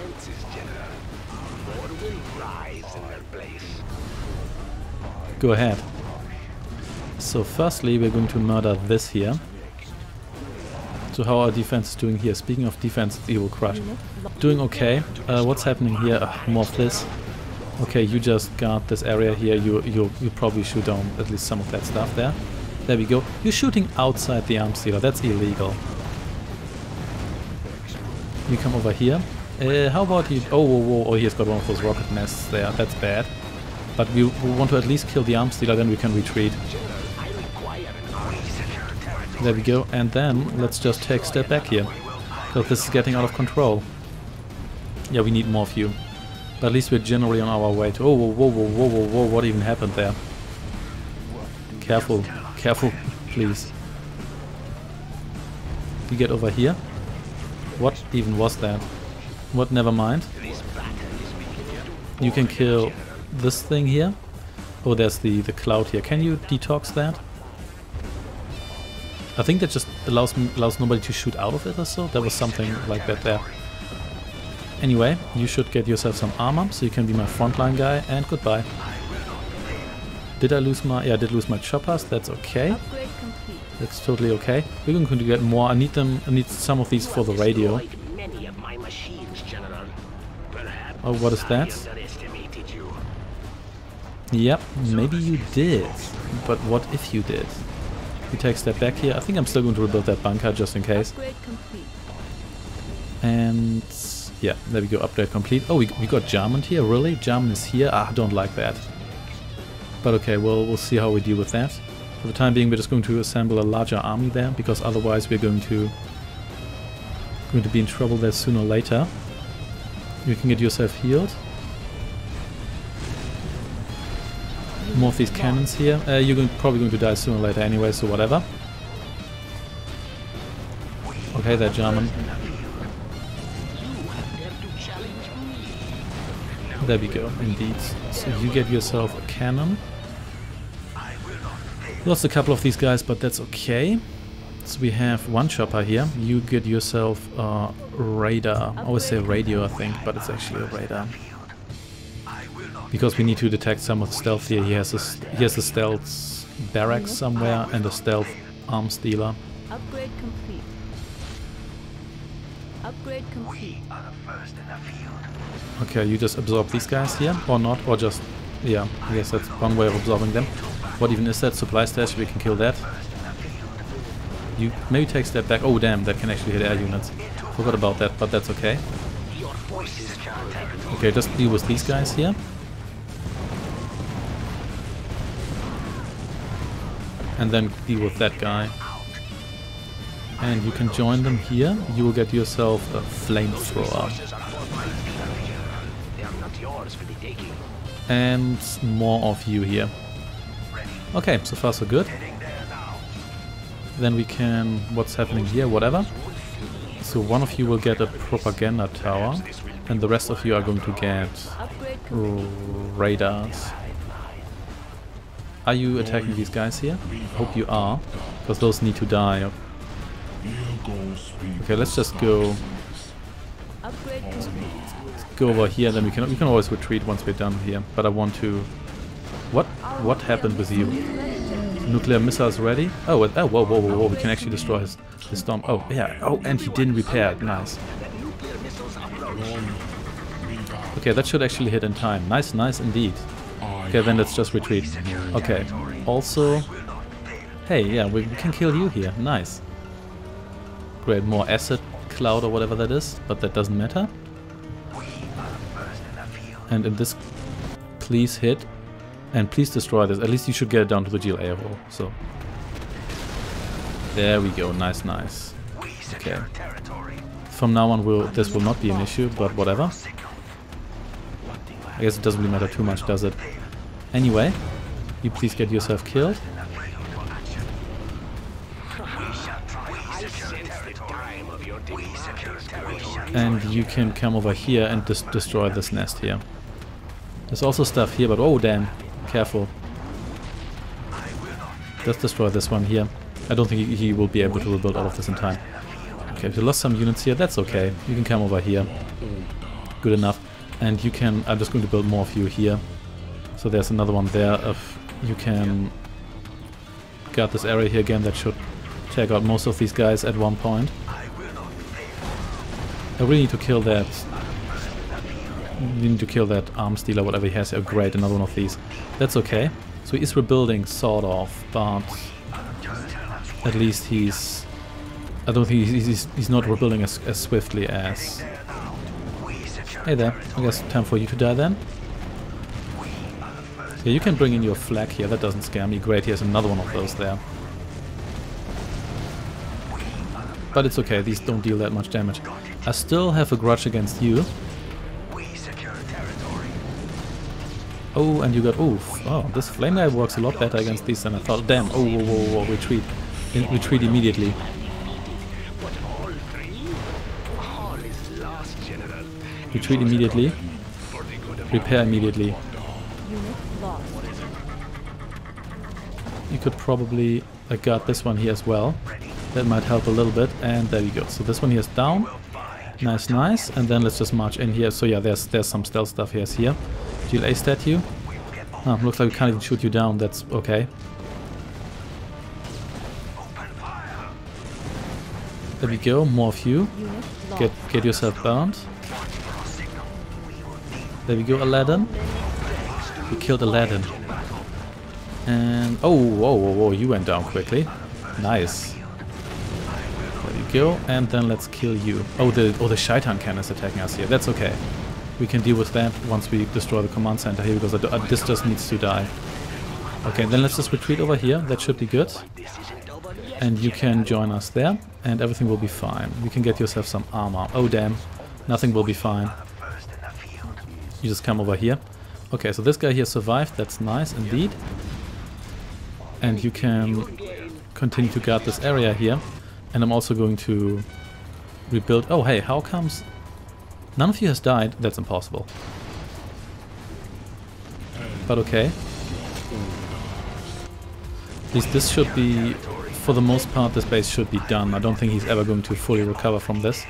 Go ahead. So firstly, we're going to murder this here. So how our defense is doing here? Speaking of defense, Evil Crush. Doing okay. Uh, what's happening here? Uh, more of this. Okay, you just guard this area here. You, you, you probably shoot down at least some of that stuff there. There we go. You're shooting outside the arms dealer. That's illegal. You come over here. Uh, how about he... Oh, whoa, whoa, oh, he's got one of those rocket nests there. That's bad. But we, we want to at least kill the arms dealer, then we can retreat. There we go. And then let's just take a step back here. Because this is getting out of control. Yeah, we need more of you. But at least we're generally on our way to... Oh, whoa, whoa, whoa, whoa, whoa, whoa, what even happened there? Careful, careful, please. You get over here. What even was that? What, never mind. You can kill this thing here. Oh, there's the, the cloud here. Can you detox that? I think that just allows, allows nobody to shoot out of it or so. There was something like that there. Anyway, you should get yourself some armor, so you can be my frontline guy, and goodbye. Did I lose my... Yeah, I did lose my choppers, that's okay. That's totally okay. We're going to get more. I need them. I need some of these for the radio. Perhaps Oh, what is that? I underestimated you. Yep, maybe you did. But what if you did? You take a step back here. I think I'm still going to rebuild that bunker just in case. Upgrade complete. And yeah, there we go, upgrade complete. Oh, we, we got Jarman here, really? Jarman is here? Ah, I don't like that. But okay, well, we'll see how we deal with that. For the time being, we're just going to assemble a larger army there, because otherwise we're going to going to be in trouble there sooner or later. You can get yourself healed. More of these cannons here. Uh, you're going, probably going to die sooner or later anyway, so whatever. Okay, there, Jarman. There we go, indeed. So you get yourself a cannon. Lost a couple of these guys, but that's okay. So we have one chopper here. You get yourself a radar. I always say radio, I think, but it's actually a radar. Because we need to detect some of the stealth here. He has a, he has a stealth barracks somewhere and a stealth arms dealer. Upgrade complete. Upgrade complete. Okay, you just absorb these guys here, or not, or just... Yeah, I guess that's one way of absorbing them. What even is that? Supply stash, we can kill that. You maybe take a step back. Oh damn, that can actually hit air units. Forgot about that, but that's okay. Okay, just deal with these guys here. And then deal with that guy. And you can join them here. You will get yourself a flamethrower. And more of you here. Okay, so far so good. Then we can... What's happening here? Whatever. So one of you will get a propaganda tower. And the rest of you are going to get radars. Are you attacking these guys here? I hope you are. Because those need to die. Okay, let's just go... Upgrade complete. Go over here, then we can we can always retreat once we're done here. But I want to... What what happened with you? Nuclear missiles ready? Oh, oh, whoa, whoa, whoa, whoa! We can actually destroy his, his storm. Oh, yeah. Oh, and he didn't repair it. Nice. Okay, that should actually hit in time. Nice, nice indeed. Okay, then let's just retreat. Okay. Also, hey, yeah, we, we can kill you here. Nice. Great, more acid cloud or whatever that is, but that doesn't matter. And in this, please hit and please destroy this. At least you should get it down to the G L A hole. So there we go. Nice, nice. Okay. From now on, we'll, this will not be an issue, but whatever. I guess it doesn't really matter too much, does it? Anyway, you please get yourself killed. And you can come over here and just destroy this nest here. There's also stuff here, but oh damn, careful. Just destroy this one here. I don't think he, he will be able to rebuild all of this in time. Okay, if you lost some units here, that's okay. You can come over here. Good enough. And you can, I'm just going to build more of you here. So there's another one there. If you can guard this area here again, that should take out most of these guys at one point. I really need to kill that. We need to kill that arms dealer, whatever he has. Oh, great, another one of these. That's okay. So he is rebuilding, sort of, but at least he's... I don't think he's, he's, he's not rebuilding as, as swiftly as... Hey there, I guess time for you to die then. Yeah, you can bring in your flag here, that doesn't scare me. Great, he has another one of those there. But it's okay, these don't deal that much damage. I still have a grudge against you. Oh, and you got... Oof. Oh, this flame guy works a lot better against these than I thought. Damn. Oh, whoa, whoa, whoa. Retreat. In, retreat immediately. Retreat immediately. Repair immediately. Unit lost. You could probably uh, guard this one here as well. That might help a little bit. And there we go. So this one here is down. Nice, nice. And then let's just march in here. So yeah, there's there's some stealth stuff here. here. G L A statue. Oh, looks like we can't even shoot you down. That's okay. There we go. More of you. Get get yourself burned. There we go, Aladdin. We killed Aladdin. And oh, whoa, whoa, whoa! You went down quickly. Nice. There we go. And then let's kill you. Oh, the oh the Shaitan cannon is attacking us here. That's okay. We can deal with that once we destroy the command center here, because I do, uh, this just needs to die. Okay, then let's just retreat over here. That should be good. And you can join us there, and everything will be fine. You can get yourself some armor. Oh damn, nothing will be fine. You just come over here. Okay, so this guy here survived. That's nice indeed. And you can continue to guard this area here. And I'm also going to rebuild. Oh hey, how comes none of you has died? That's impossible. But okay. At least this should be, for the most part, this base should be done. I don't think he's ever going to fully recover from this.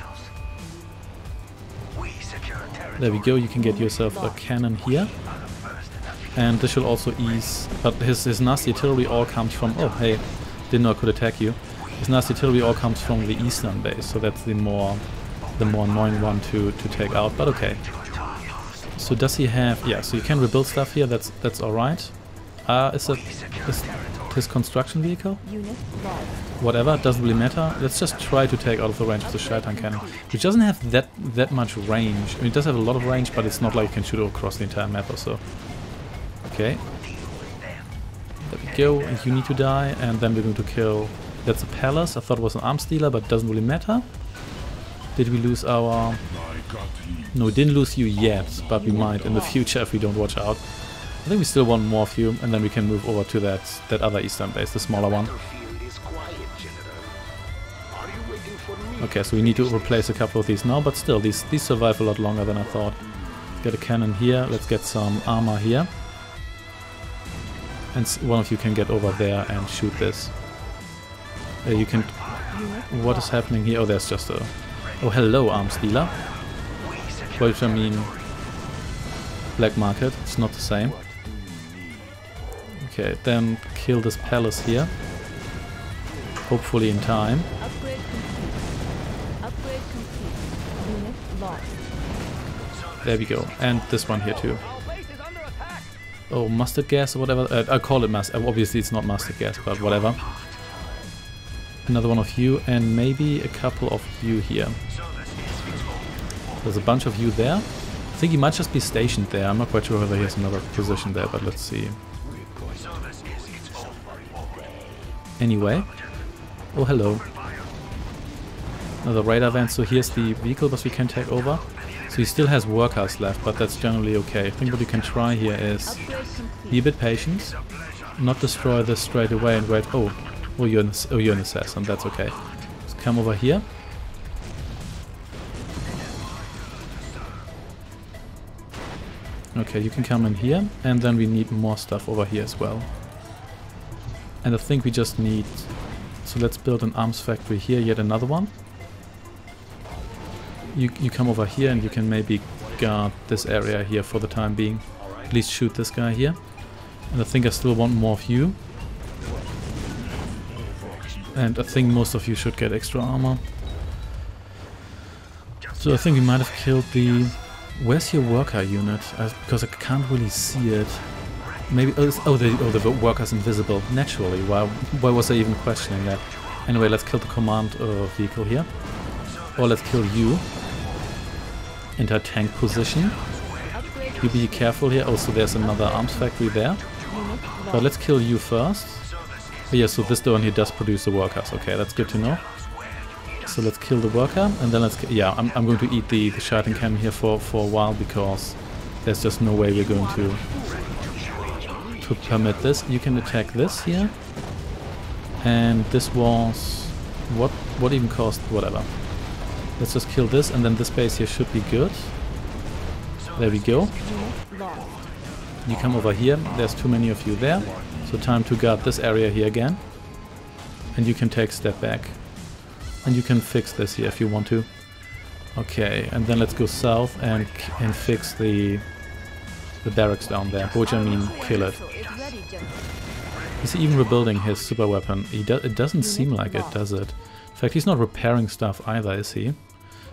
There we go, you can get yourself a cannon here. And this should also ease, but his, his nasty artillery all comes from, oh hey, didn't know I could attack you. His nasty artillery all comes from the eastern base, so that's the more the more annoying one to, to take out, but okay. So does he have, yeah, so you can rebuild stuff here, that's that's alright. Uh, is it is his construction vehicle? Unit lost. Whatever, it doesn't really matter. Let's just try to take out of the range of the Shaitan cannon, which doesn't have that that much range. I mean, it does have a lot of range, but it's not like you can shoot it across the entire map or so. Okay. There we go, and you need to die, and then we're going to kill... That's a palace. I thought it was an arms dealer, but it doesn't really matter. Did we lose our... No, we didn't lose you yet, but we might in the future if we don't watch out. I think we still want more of you, and then we can move over to that that other eastern base, the smaller one. Okay, so we need to replace a couple of these now, but still, these these survive a lot longer than I thought. Get a cannon here, let's get some armor here. And one of you can get over there and shoot this. Uh, you can... What is happening here? Oh, there's just a... Oh, hello, arms dealer. Which I mean... Black market, it's not the same. Okay, then kill this palace here. Hopefully in time. Upgrade complete. Upgrade complete. Unit lost. There we go. And this one here too. Oh, mustard gas or whatever. Uh, I call it mustard. Obviously it's not mustard gas, but whatever. Another one of you, and maybe a couple of you here. There's a bunch of you there. I think he might just be stationed there. I'm not quite sure whether he has another position there, but let's see. Anyway. Oh, hello. Another radar van. So here's the vehicle that we can take over. So he still has workers left, but that's generally okay. I think what you can try here is be a bit patient, not destroy this straight away and wait. Oh, oh, you're an, oh, you're an assassin. That's okay. Just come over here. Okay, you can come in here, and then we need more stuff over here as well. And I think we just need... So let's build an arms factory here, yet another one. You, you come over here and you can maybe guard this area here for the time being. At least shoot this guy here. And I think I still want more of you. And I think most of you should get extra armor. So I think we might have killed the... Where's your worker unit? Uh, because I can't really see it. Maybe... Oh, oh, the, oh, the worker's invisible. Naturally. Why, why was I even questioning that? Anyway, let's kill the command uh, vehicle here. Or let's kill you. Into a tank position. You be careful here. Also, there's another arms factory there. But let's kill you first. Oh, yeah, so this one here does produce the workers. Okay, that's good to know. So let's kill the worker, and then let's... Yeah, I'm, I'm going to eat the, the Shaitan cannon here for, for a while, because there's just no way we're going to, to permit this. You can attack this here. And this was... What, what even cost? Whatever. Let's just kill this, and then this base here should be good. There we go. You come over here. There's too many of you there. So time to guard this area here again. And you can take a step back. And you can fix this here if you want to. Okay, and then let's go south and and fix the the barracks down there. Which I mean, kill it. Is he even rebuilding his super weapon? He do it doesn't seem like it, does it? In fact, he's not repairing stuff either, is he?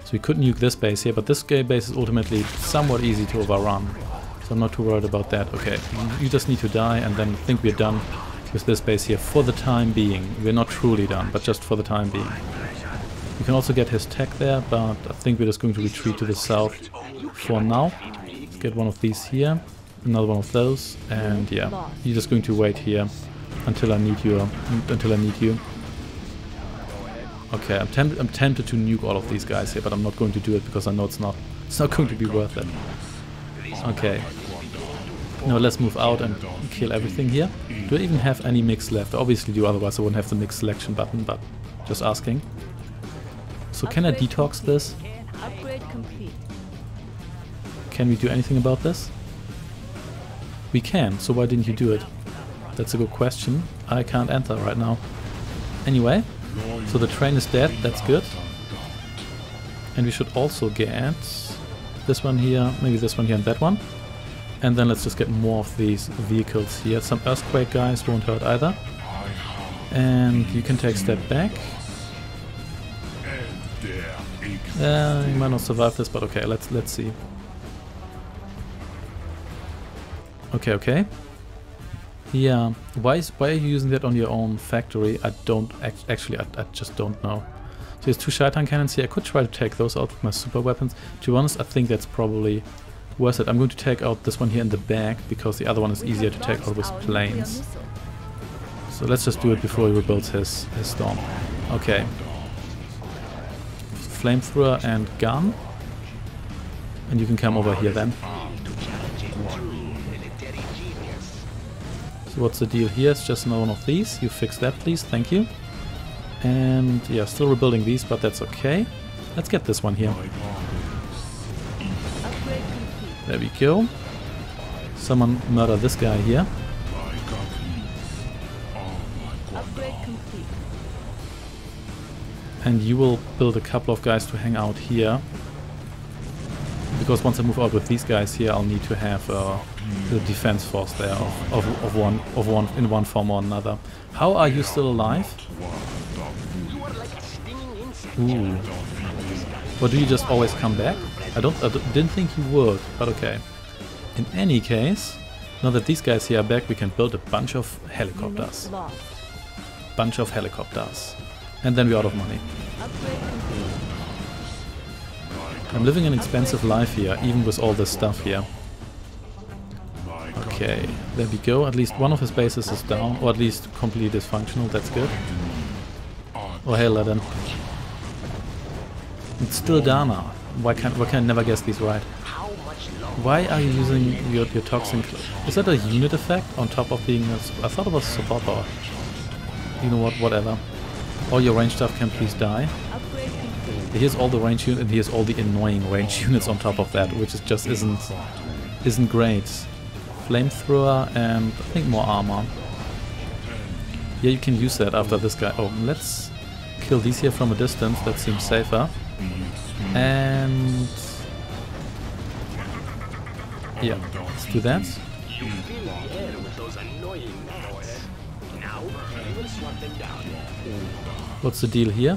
So we could nuke this base here, but this base is ultimately somewhat easy to overrun. So I'm not too worried about that. Okay, you just need to die, and then I think we're done with this base here for the time being. We're not truly done, but just for the time being. You can also get his tech there, but I think we're just going to retreat to the south for now. Let's get one of these here, another one of those, and yeah, you're just going to wait here until I need you. Until I need you. Okay, I'm, temp I'm tempted to nuke all of these guys here, but I'm not going to do it because I know it's not. It's not going to be worth it. Okay. Now let's move out and kill everything here. Do I even have any mix left? Obviously do, otherwise I wouldn't have the mix selection button, but just asking. So can I detox this? Upgrade complete. Can we do anything about this? We can, so why didn't you do it? That's a good question. I can't answer right now. Anyway, so the train is dead, that's good. And we should also get this one here, maybe this one here and that one. And then let's just get more of these vehicles here. Some earthquake guys won't hurt either. And you can take a step back. Uh, you might not survive this, but okay, let's let's see. Okay, okay. Yeah, why is why are you using that on your own factory? I don't act actually. I, I just don't know. So there's two Shaitan cannons here. I could try to take those out with my super weapons. To be honest, I think that's probably worth it. I'm going to take out this one here in the back because the other one is easier to take out with planes. So let's just do it before he rebuilds his his storm. Okay. Flamethrower and gun. And you can come over here then. So what's the deal here? It's just another one of these. You fix that please, thank you. And yeah, still rebuilding these, but that's okay. Let's get this one here. There we go. Someone murder this guy here. Upgrade complete. And you will build a couple of guys to hang out here. Because once I move out with these guys here, I'll need to have uh, the defense force there of, of, of one of one in one form or another. How are you still alive? Ooh. Or do you just always come back? I don't. I didn't think you would, but okay. In any case, now that these guys here are back, we can build a bunch of helicopters. Bunch of helicopters. And then we're out of money. I'm living an expensive life here, even with all this stuff here. Okay, there we go. At least one of his bases is down, or at least completely dysfunctional. That's good. Oh hey, Laden. It's still Dana. Why can't why can I never guess these right? Why are you using your, your toxin? Is that a unit effect on top of being a... I thought it was support power. You know what, whatever. All your range stuff can please die. Here's all the range units, and here's all the annoying range units on top of that, which is just isn't isn't great. Flamethrower and I think more armor. Yeah, you can use that after this guy. Oh, let's kill these here from a distance. That seems safer. And yeah, let's do that. What's the deal here?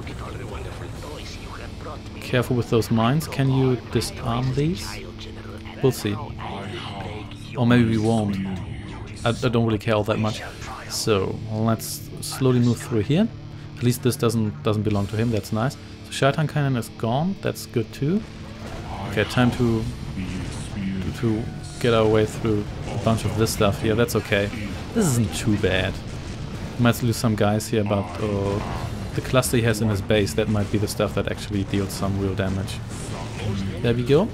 Careful with those mines. Can you disarm these? We'll see. Or maybe we won't. I, I don't really care all that much. So let's slowly move through here. At least this doesn't doesn't belong to him. That's nice. So Shaitan Cannon is gone. That's good too. Okay, time to to get our way through a bunch of this stuff here. That's okay. This isn't too bad. Might lose some guys here, but uh, the cluster he has in his base, that might be the stuff that actually deals some real damage. There we go.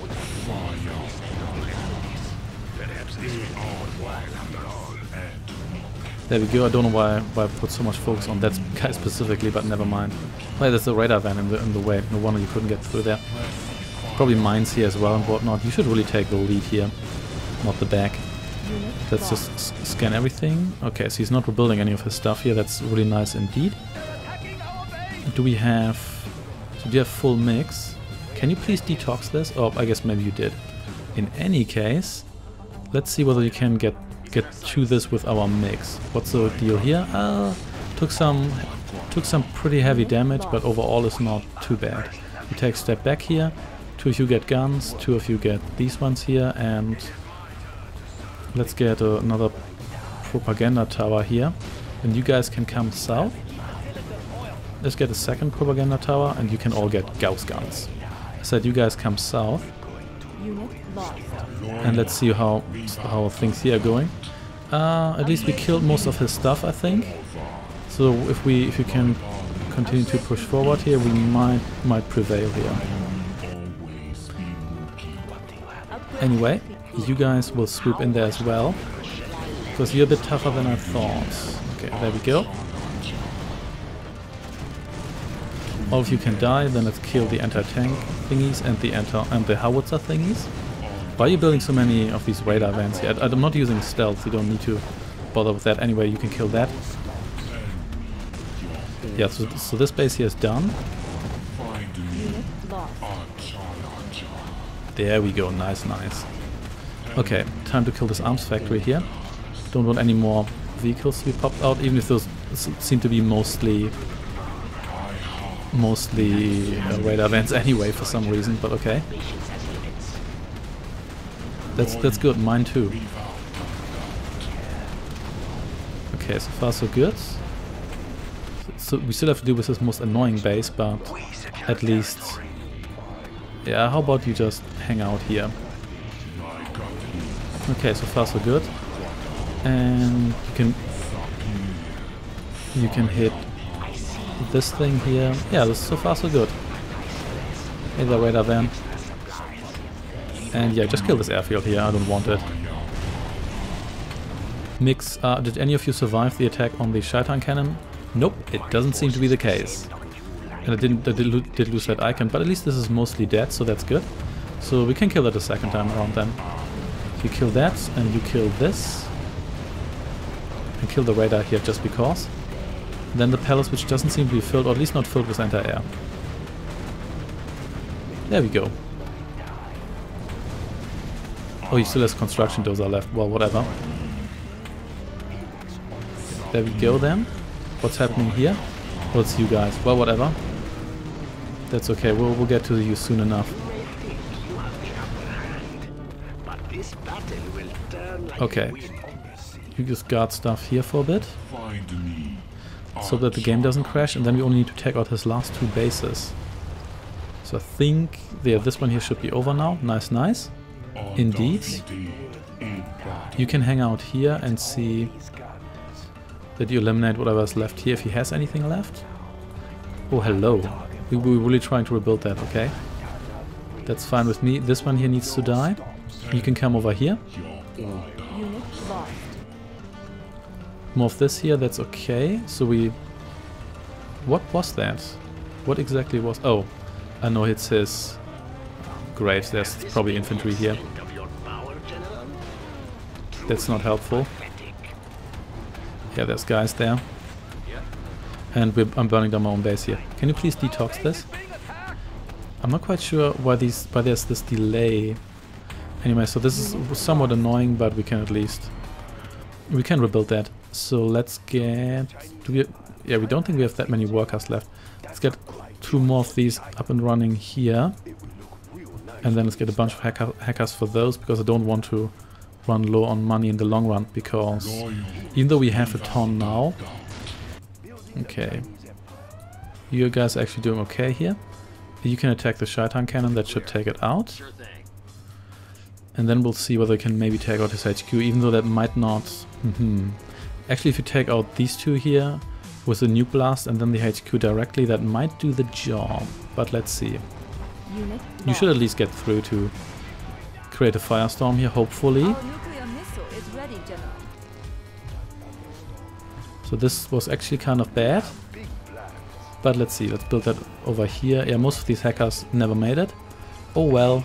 There we go. I don't know why, why I put so much focus on that guy specifically, but never mind. Why, there's a radar van in the, in the way. No wonder you couldn't get through there. Probably mines here as well and whatnot. You should really take the lead here, not the back. Let's just s scan everything. Okay, so he's not rebuilding any of his stuff here. That's really nice indeed. Do we have... So do you have full mix? Can you please detox this? Oh, I guess maybe you did. In any case, let's see whether you can get get to this with our mix. What's the deal here? Uh, took some took some pretty heavy damage, but overall it's not too bad. We take a step back here. Two of you get guns, two of you get these ones here, and let's get uh, another propaganda tower here. And you guys can come south. Let's get a second propaganda tower, and you can all get Gauss guns. I said you guys come south. Unit lost. And let's see how how things here are going. Uh, at least we killed most of his stuff, I think. So if we if you can continue to push forward here, we might might prevail here. Anyway, you guys will swoop in there as well, because you're a bit tougher than I thought. Okay, there we go. All of you can die. Then let's kill the anti-tank thingies and the anti and the howitzer thingies. Why are you building so many of these radar vans here? I, I'm not using stealth. You don't need to bother with that anyway. You can kill that. Yeah. So, so this base here is done. Unit lost. There we go. Nice, nice. Okay, time to kill this arms factory here. Don't want any more vehicles to be popped out, even if those seem to be mostly mostly uh, radar vans anyway for some reason. But okay, that's that's good. Mine too. Okay, so far so good. So we still have to deal with this most annoying base, but at least, yeah. How about you just hang out here? Okay, so far so good. And you can you can hit this thing here. Yeah, this is so far so good. Hey there, radar van. And yeah, just kill this airfield here. I don't want it. Mix. Uh, did any of you survive the attack on the Shaitan cannon? Nope, it doesn't seem to be the case. And I didn't I did, lo did lose that icon, but at least this is mostly dead, so that's good. So we can kill it a second time around then. You kill that, and you kill this. And kill the radar here just because. Then the palace, which doesn't seem to be filled, or at least not filled with anti-air. There we go. Oh, he still has construction dozer left. Well, whatever. There we go then. What's happening here? Well, it's you guys. Well, whatever. That's okay. We'll, we'll get to you soon enough. Okay. You just guard stuff here for a bit, so that the game doesn't crash, and then we only need to take out his last two bases. So I think yeah, this one here should be over now. Nice, nice. Indeed. You can hang out here and see that you eliminate whatever's left here, if he has anything left. Oh, hello. We were really trying to rebuild that, okay? That's fine with me. This one here needs to die. You can come over here. Unit lost. More of this here, that's okay. So we... What was that? What exactly was... Oh, I know it's his... Great, there's probably infantry here. That's not helpful. Yeah, there's guys there. And we're, I'm burning down my own base here. Can you please detox this? I'm not quite sure why these why there's this delay. Anyway, so this is somewhat annoying, but we can at least... We can rebuild that. So let's get... Do we, yeah, we don't think we have that many workers left. Let's get two more of these up and running here. And then let's get a bunch of hacker, hackers for those, because I don't want to run low on money in the long run, because even though we have a ton now... Okay. You guys are actually doing okay here. You can attack the Shaitan cannon, that should take it out. And then we'll see whether we can maybe take out his H Q, even though that might not... Mm-hmm. Actually, if you take out these two here with the nuke blast and then the H Q directly, that might do the job. But let's see. Unit You should at least get through to create a firestorm here, hopefully. Our nuclear missile is ready, General. So this was actually kind of bad. But let's see, let's build that over here. Yeah, most of these hackers never made it. Oh well.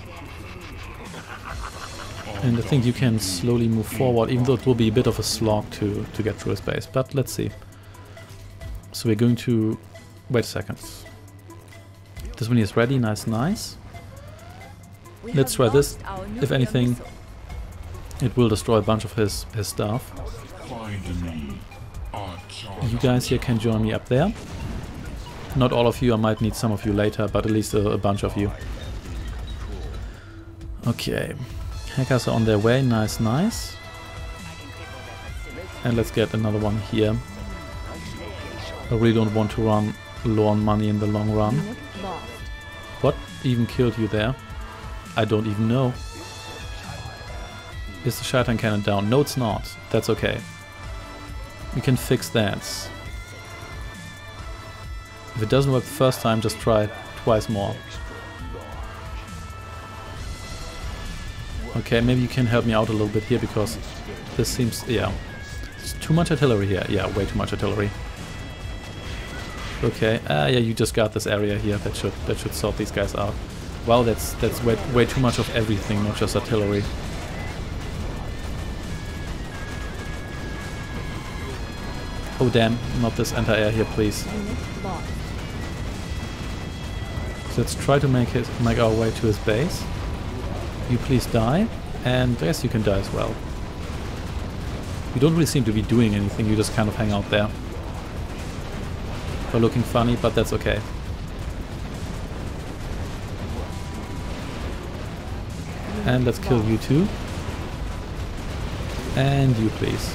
And I think you can slowly move forward, even though it will be a bit of a slog to, to get through his base. But let's see. So we're going to... Wait a second. This one is ready, nice, nice. We Let's have try this. lost our If nuclear anything, missile. it will destroy a bunch of his, his stuff. You guys here can join me up there. Not all of you, I might need some of you later, but at least a, a bunch of you. Okay. Hackers are on their way, nice, nice. And let's get another one here. I really don't want to run low on money in the long run. Unit lost. What even killed you there? I don't even know. Is the Shaitan Cannon down? No, it's not. That's okay. We can fix that. If it doesn't work the first time, just try it twice more. Okay, maybe you can help me out a little bit here, because this seems... yeah. It's too much artillery here. Yeah, way too much artillery. Okay, ah, yeah, you just got this area here. That should that should sort these guys out. Wow, that's that's way way too much of everything, not just artillery. Oh damn, not this anti-air here, please. Unit lost. So let's try to make his make our way to his base. You please die, and yes, you can die as well. You don't really seem to be doing anything. You just kind of hang out there. For looking funny, but that's okay. And let's kill you too. And you please.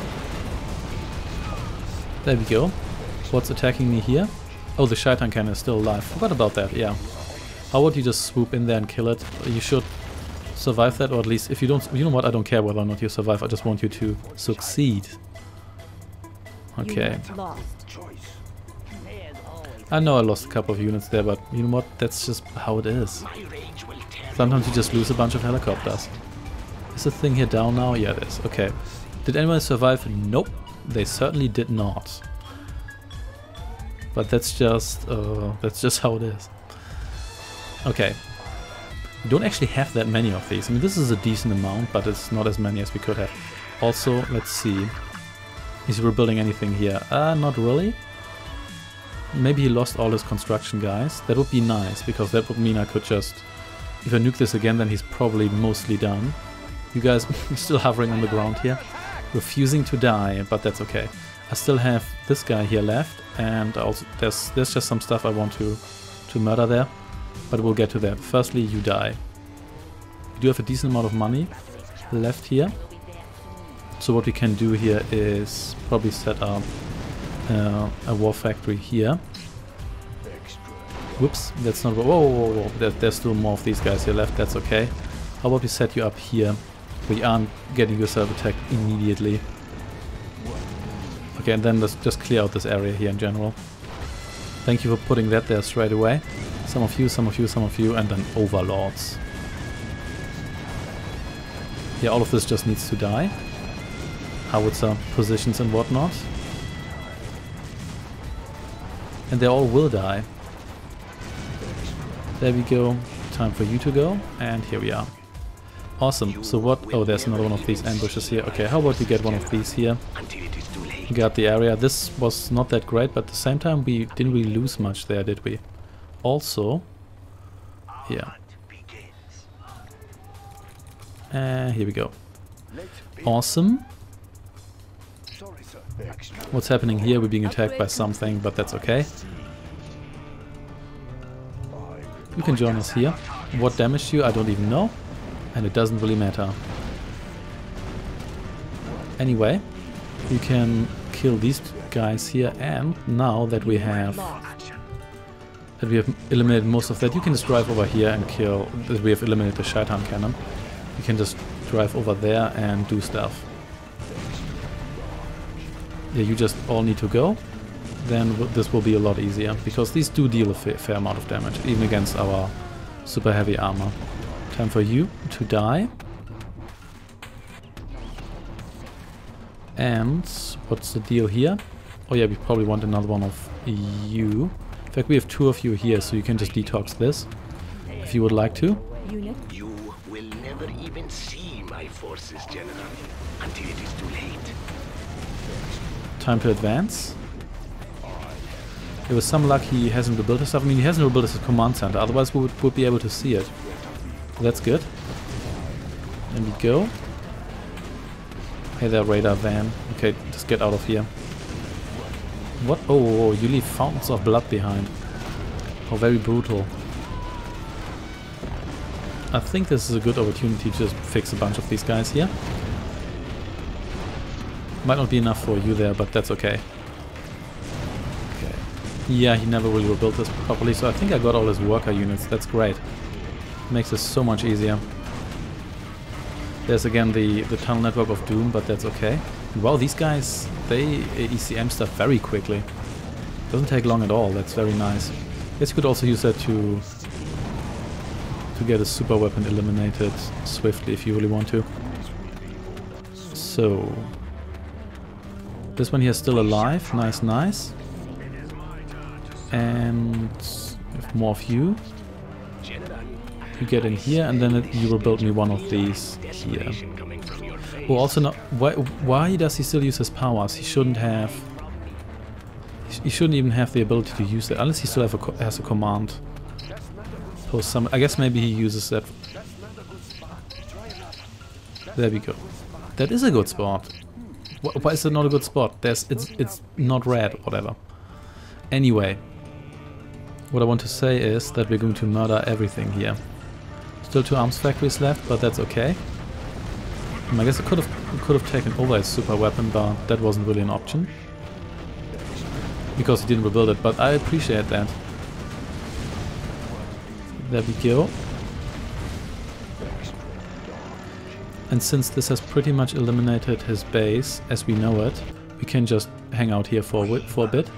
There we go. What's attacking me here? Oh, the Shaitan Cannon is still alive. Forgot about that, yeah. How about you just swoop in there and kill it? You should survive that, or at least if you don't... You know what, I don't care whether or not you survive, I just want you to succeed. Okay. Unit lost. I know I lost a couple of units there, but you know what, that's just how it is. My rage will tear Sometimes you just lose a bunch of helicopters. Is the thing here down now? Yeah, it is. Okay. Did anyone survive? Nope. They certainly did not. But that's just uh, that's just how it is. Okay. We don't actually have that many of these. I mean, this is a decent amount, but it's not as many as we could have. Also, let's see. Is he rebuilding anything here? Uh, not really. Maybe he lost all his construction guys. That would be nice, because that would mean I could just... If I nuke this again, then he's probably mostly done. You guys are still hovering on the ground here. Refusing to die, but that's okay. I still have this guy here left, and also there's there's just some stuff I want to, to murder there. But we'll get to that. Firstly, you die. We do have a decent amount of money left here. So what we can do here is probably set up uh, a war factory here. Whoops, that's not... Whoa, whoa, whoa, whoa. There, there's still more of these guys here left, that's okay. How about we set you up here, where you aren't getting yourself attacked immediately. Okay, and then let's just clear out this area here in general. Thank you for putting that there straight away. Some of you, some of you, some of you, and then overlords. Yeah, all of this just needs to die. Howitzer positions and whatnot. And they all will die. There we go. Time for you to go. And here we are. Awesome. So what... Oh, there's another one of these ambushes here. Okay, how about we get one of these here? Got the area. This was not that great, but at the same time we didn't really lose much there, did we? Also... Yeah. And here we go. Awesome. What's happening here? We're being attacked by something, but that's okay. You can join us here. What damaged you? I don't even know. And it doesn't really matter. Anyway, you can kill these guys here, and now that we have that we have eliminated most of that, you can just drive over here and kill, that we have eliminated the Shaitan Cannon. You can just drive over there and do stuff. Yeah, you just all need to go. Then this will be a lot easier, because these do deal a fa fair amount of damage, even against our super heavy armor. Time for you to die. And what's the deal here? Oh yeah, we probably want another one of you. In fact, we have two of you here, so you can just detox this if you would like to. Unit. You will never even see my forces, General, until it is too late. Time to advance. It was some luck he hasn't rebuilt his stuff. I mean, he hasn't rebuilt his command center, otherwise we would, would be able to see it. That's good. There we go. Hey there, radar van. Okay, just get out of here. What? Oh, you leave fountains of blood behind. How very brutal. I think this is a good opportunity to just fix a bunch of these guys here. Might not be enough for you there, but that's okay. Okay. Yeah, he never really rebuilt this properly, so I think I got all his worker units. That's great. Makes this so much easier. There's again the, the tunnel network of doom, but that's okay. Wow, these guys, they E C M stuff very quickly. Doesn't take long at all, that's very nice. Guess you could also use that to to get a super weapon eliminated swiftly if you really want to. So this one here is still alive, nice, nice. And if more of you. You get in here and then it, you will build me one of these here. Oh, also not, why, why does he still use his powers? He shouldn't have... He shouldn't even have the ability to use it, unless he still have a, has a command. So some, I guess maybe he uses that. There we go. That is a good spot. Why, why is it not a good spot? There's, it's, it's not red, whatever. Anyway, what I want to say is that we're going to murder everything here. Still two arms factories left, but that's okay. I guess I could have could have taken over his super weapon, but that wasn't really an option. Because he didn't rebuild it, but I appreciate that. There we go. And since this has pretty much eliminated his base as we know it, we can just hang out here for a, for a bit.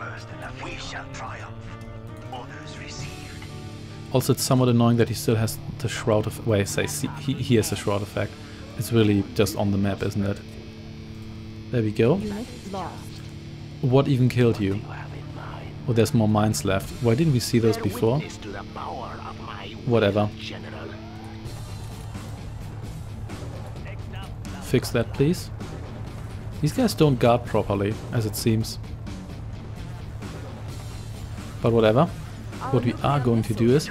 Also, it's somewhat annoying that he still has the Shroud of... Wait, say, see, he, he has the Shroud effect. It's really just on the map, isn't it? There we go. Unit lost. What even killed you? Oh, there's more mines left. Why didn't we see those before? Whatever. Fix that, please. These guys don't guard properly, as it seems. But whatever. What we are going to do is...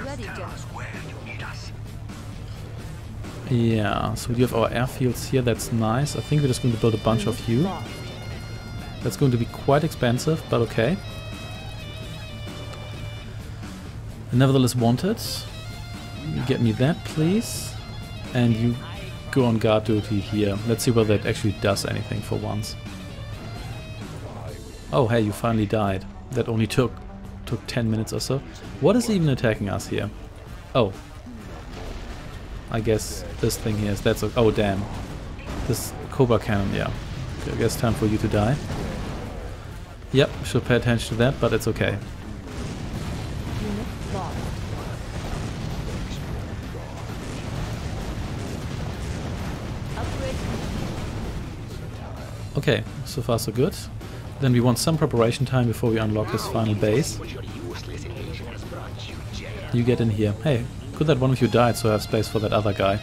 Yeah, so we have our airfields here, that's nice. I think we're just going to build a bunch of you. That's going to be quite expensive, but okay. Nevertheless wanted. You get me that, please. And you go on guard duty here. Let's see whether it actually does anything for once. Oh, hey, you finally died. That only took took ten minutes or so. What is even attacking us here? Oh. I guess this thing here is... That's a, oh, damn. This Cobra Cannon, yeah. Okay, I guess time for you to die. Yep, should pay attention to that, but it's okay. Okay, so far so good. Then we want some preparation time before we unlock his final base. You get in here. Hey, good that one of you died, so I have space for that other guy.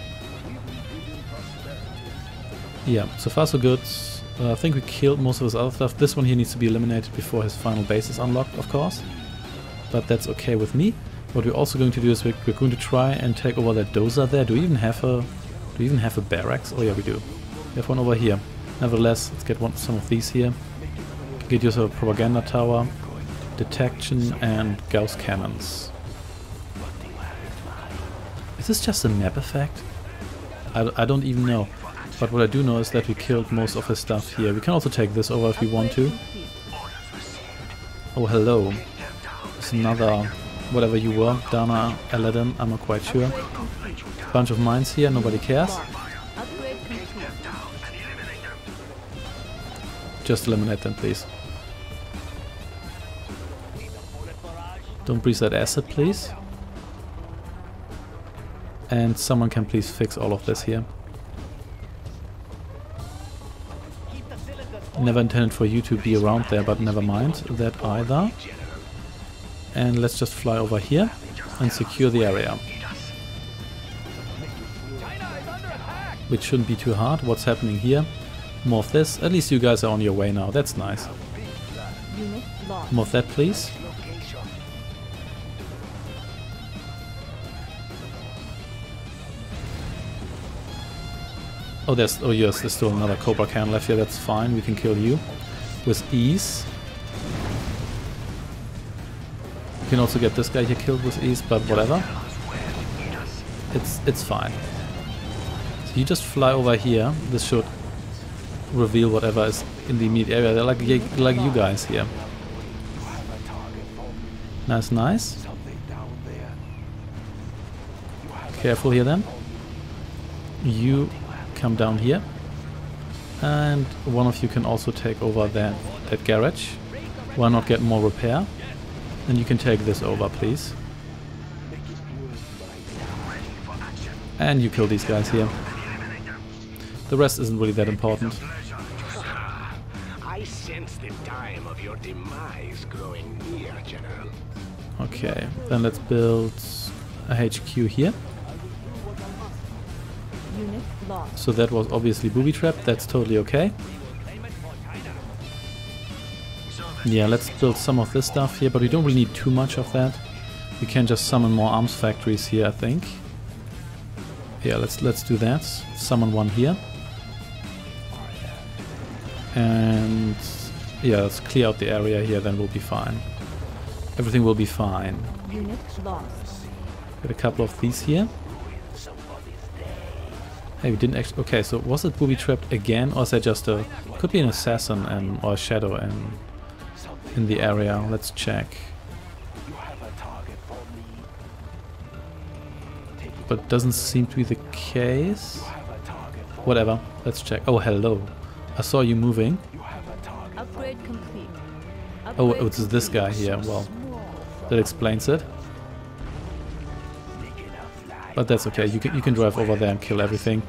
Yeah, so far so good. Uh, I think we killed most of his other stuff. This one here needs to be eliminated before his final base is unlocked, of course. But that's okay with me. What we're also going to do is we're, we're going to try and take over that dozer there. Do we even have a... Do we even have a barracks? Oh yeah, we do. We have one over here. Nevertheless, let's get one, some of these here. Get use of a propaganda tower, detection, and Gauss cannons. Is this just a map effect? I, I don't even know. But what I do know is that we killed most of his stuff here. We can also take this over if we want to. Oh, hello. It's another, whatever you were, Dana, Aladdin, I'm not quite sure. Bunch of mines here, nobody cares. Just eliminate them, please. Don't breathe that acid, please. And someone can please fix all of this here. Never intended for you to be around there, but never mind that either. And let's just fly over here and secure the area. Which shouldn't be too hard. What's happening here? More of this. At least you guys are on your way now. That's nice. More of that, please. Oh, there's... Oh, yes, there's still another Cobra Cannon left here. That's fine. We can kill you with ease. You can also get this guy here killed with ease, but whatever. It's it's fine. So you just fly over here. This should reveal whatever is in the immediate area. They're like y- like you guys here. Nice, nice. Careful here then. You come down here. And one of you can also take over that, that garage. Why not get more repair? And you can take this over, please. And you kill these guys here. The rest isn't really that important. I sense the time of your demise growing near, General. Okay, then let's build a H Q here. Unit lost. So that was obviously booby-trapped, that's totally okay. Yeah, let's build some of this stuff here, but we don't really need too much of that. We can just summon more arms factories here, I think. Yeah, let's let's do that. Summon one here. And yeah, let's clear out the area here, then we'll be fine. Everything will be fine. Unit lost. Get a couple of these here. Hey, we didn't actually... Okay, so was it booby-trapped again, or is that just a... Could be an assassin and or a shadow in, in the area. Let's check. But doesn't seem to be the case. Whatever, let's check. Oh, hello. I saw you moving. Upgrade complete. Oh, Upgrade it's this guy here. Well, that explains it. But that's okay. You can you can drive over there and kill everything.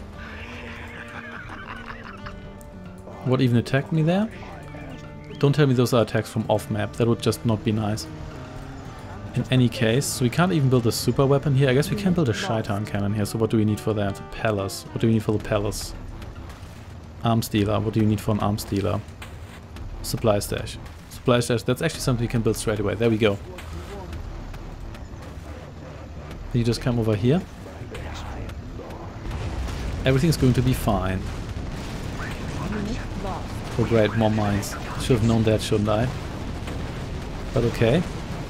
What even attacked me there? Don't tell me those are attacks from off map. That would just not be nice. In any case, so we can't even build a super weapon here. I guess we can build a Shaitan cannon here. So what do we need for that? Palace. What do we need for the palace? Arms dealer. What do you need for an arms dealer? Supply stash. Supply stash. That's actually something you can build straight away. There we go. You just come over here. Everything's going to be fine. Unit lost. Oh great, more mines. Should have known that, shouldn't I? But okay.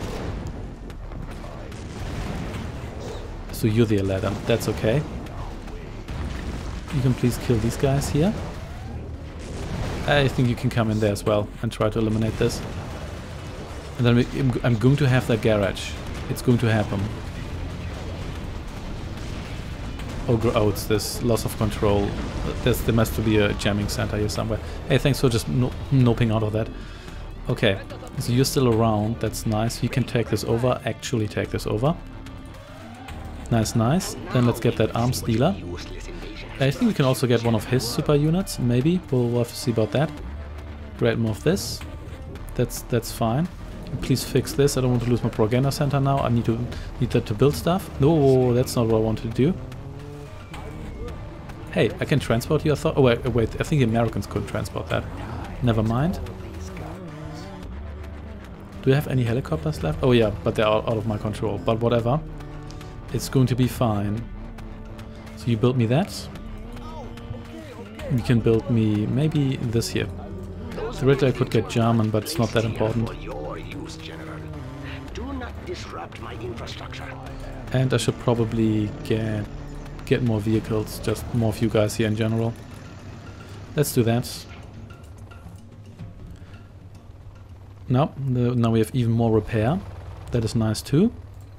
So you're the Aladdin. That's okay. You can please kill these guys here. I think you can come in there as well and try to eliminate this. And then we, I'm going to have that garage. It's going to happen. Oh, oh, it's this loss of control. There's, there must be a jamming center here somewhere. Hey, thanks for just no noping out of that. Okay, so you're still around. That's nice. You can take this over. Actually take this over. Nice, nice. Then let's get that arms dealer. I think we can also get one of his super units. Maybe. We'll, we'll have to see about that. Great, more of this. That's that's fine. Please fix this. I don't want to lose my propaganda center now. I need to need that to build stuff. No, that's not what I wanted to do. Hey, I can transport you. I thought. Oh wait, wait. I think the Americans couldn't transport that. Never mind. Do you have any helicopters left? Oh yeah, but they're out, out of my control. But whatever. It's going to be fine. So you build me that. You can build me maybe this here. Theoretically I could get German, but it's not that important. Do not disrupt my infrastructure. And I should probably get get more vehicles, just more of you guys here in general. Let's do that. No, the, now we have even more repair. That is nice too.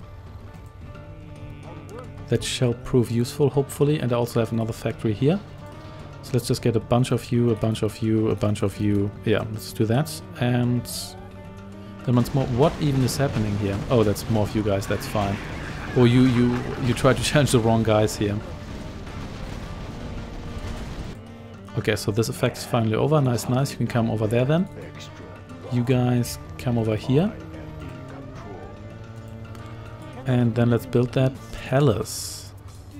That shall prove useful, hopefully. And I also have another factory here. So let's just get a bunch of you, a bunch of you, a bunch of you. Yeah, let's do that. And then once more, what even is happening here? Oh, that's more of you guys, that's fine. Oh, you, you, you tried to challenge the wrong guys here. Okay, so this effect is finally over. Nice, nice. You can come over there then. You guys come over here. And then let's build that palace.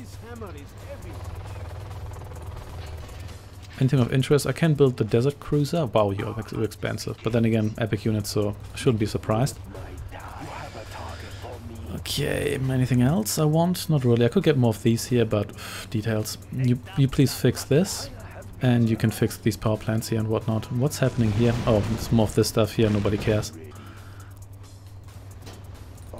Anything of interest? I can build the desert cruiser. Wow, you're ex expensive. But then again, epic units, so I shouldn't be surprised. Okay, anything else I want? Not really. I could get more of these here, but pff, details. You, you please fix this. And you can fix these power plants here and whatnot. What's happening here? Oh, it's more of this stuff here. Nobody cares.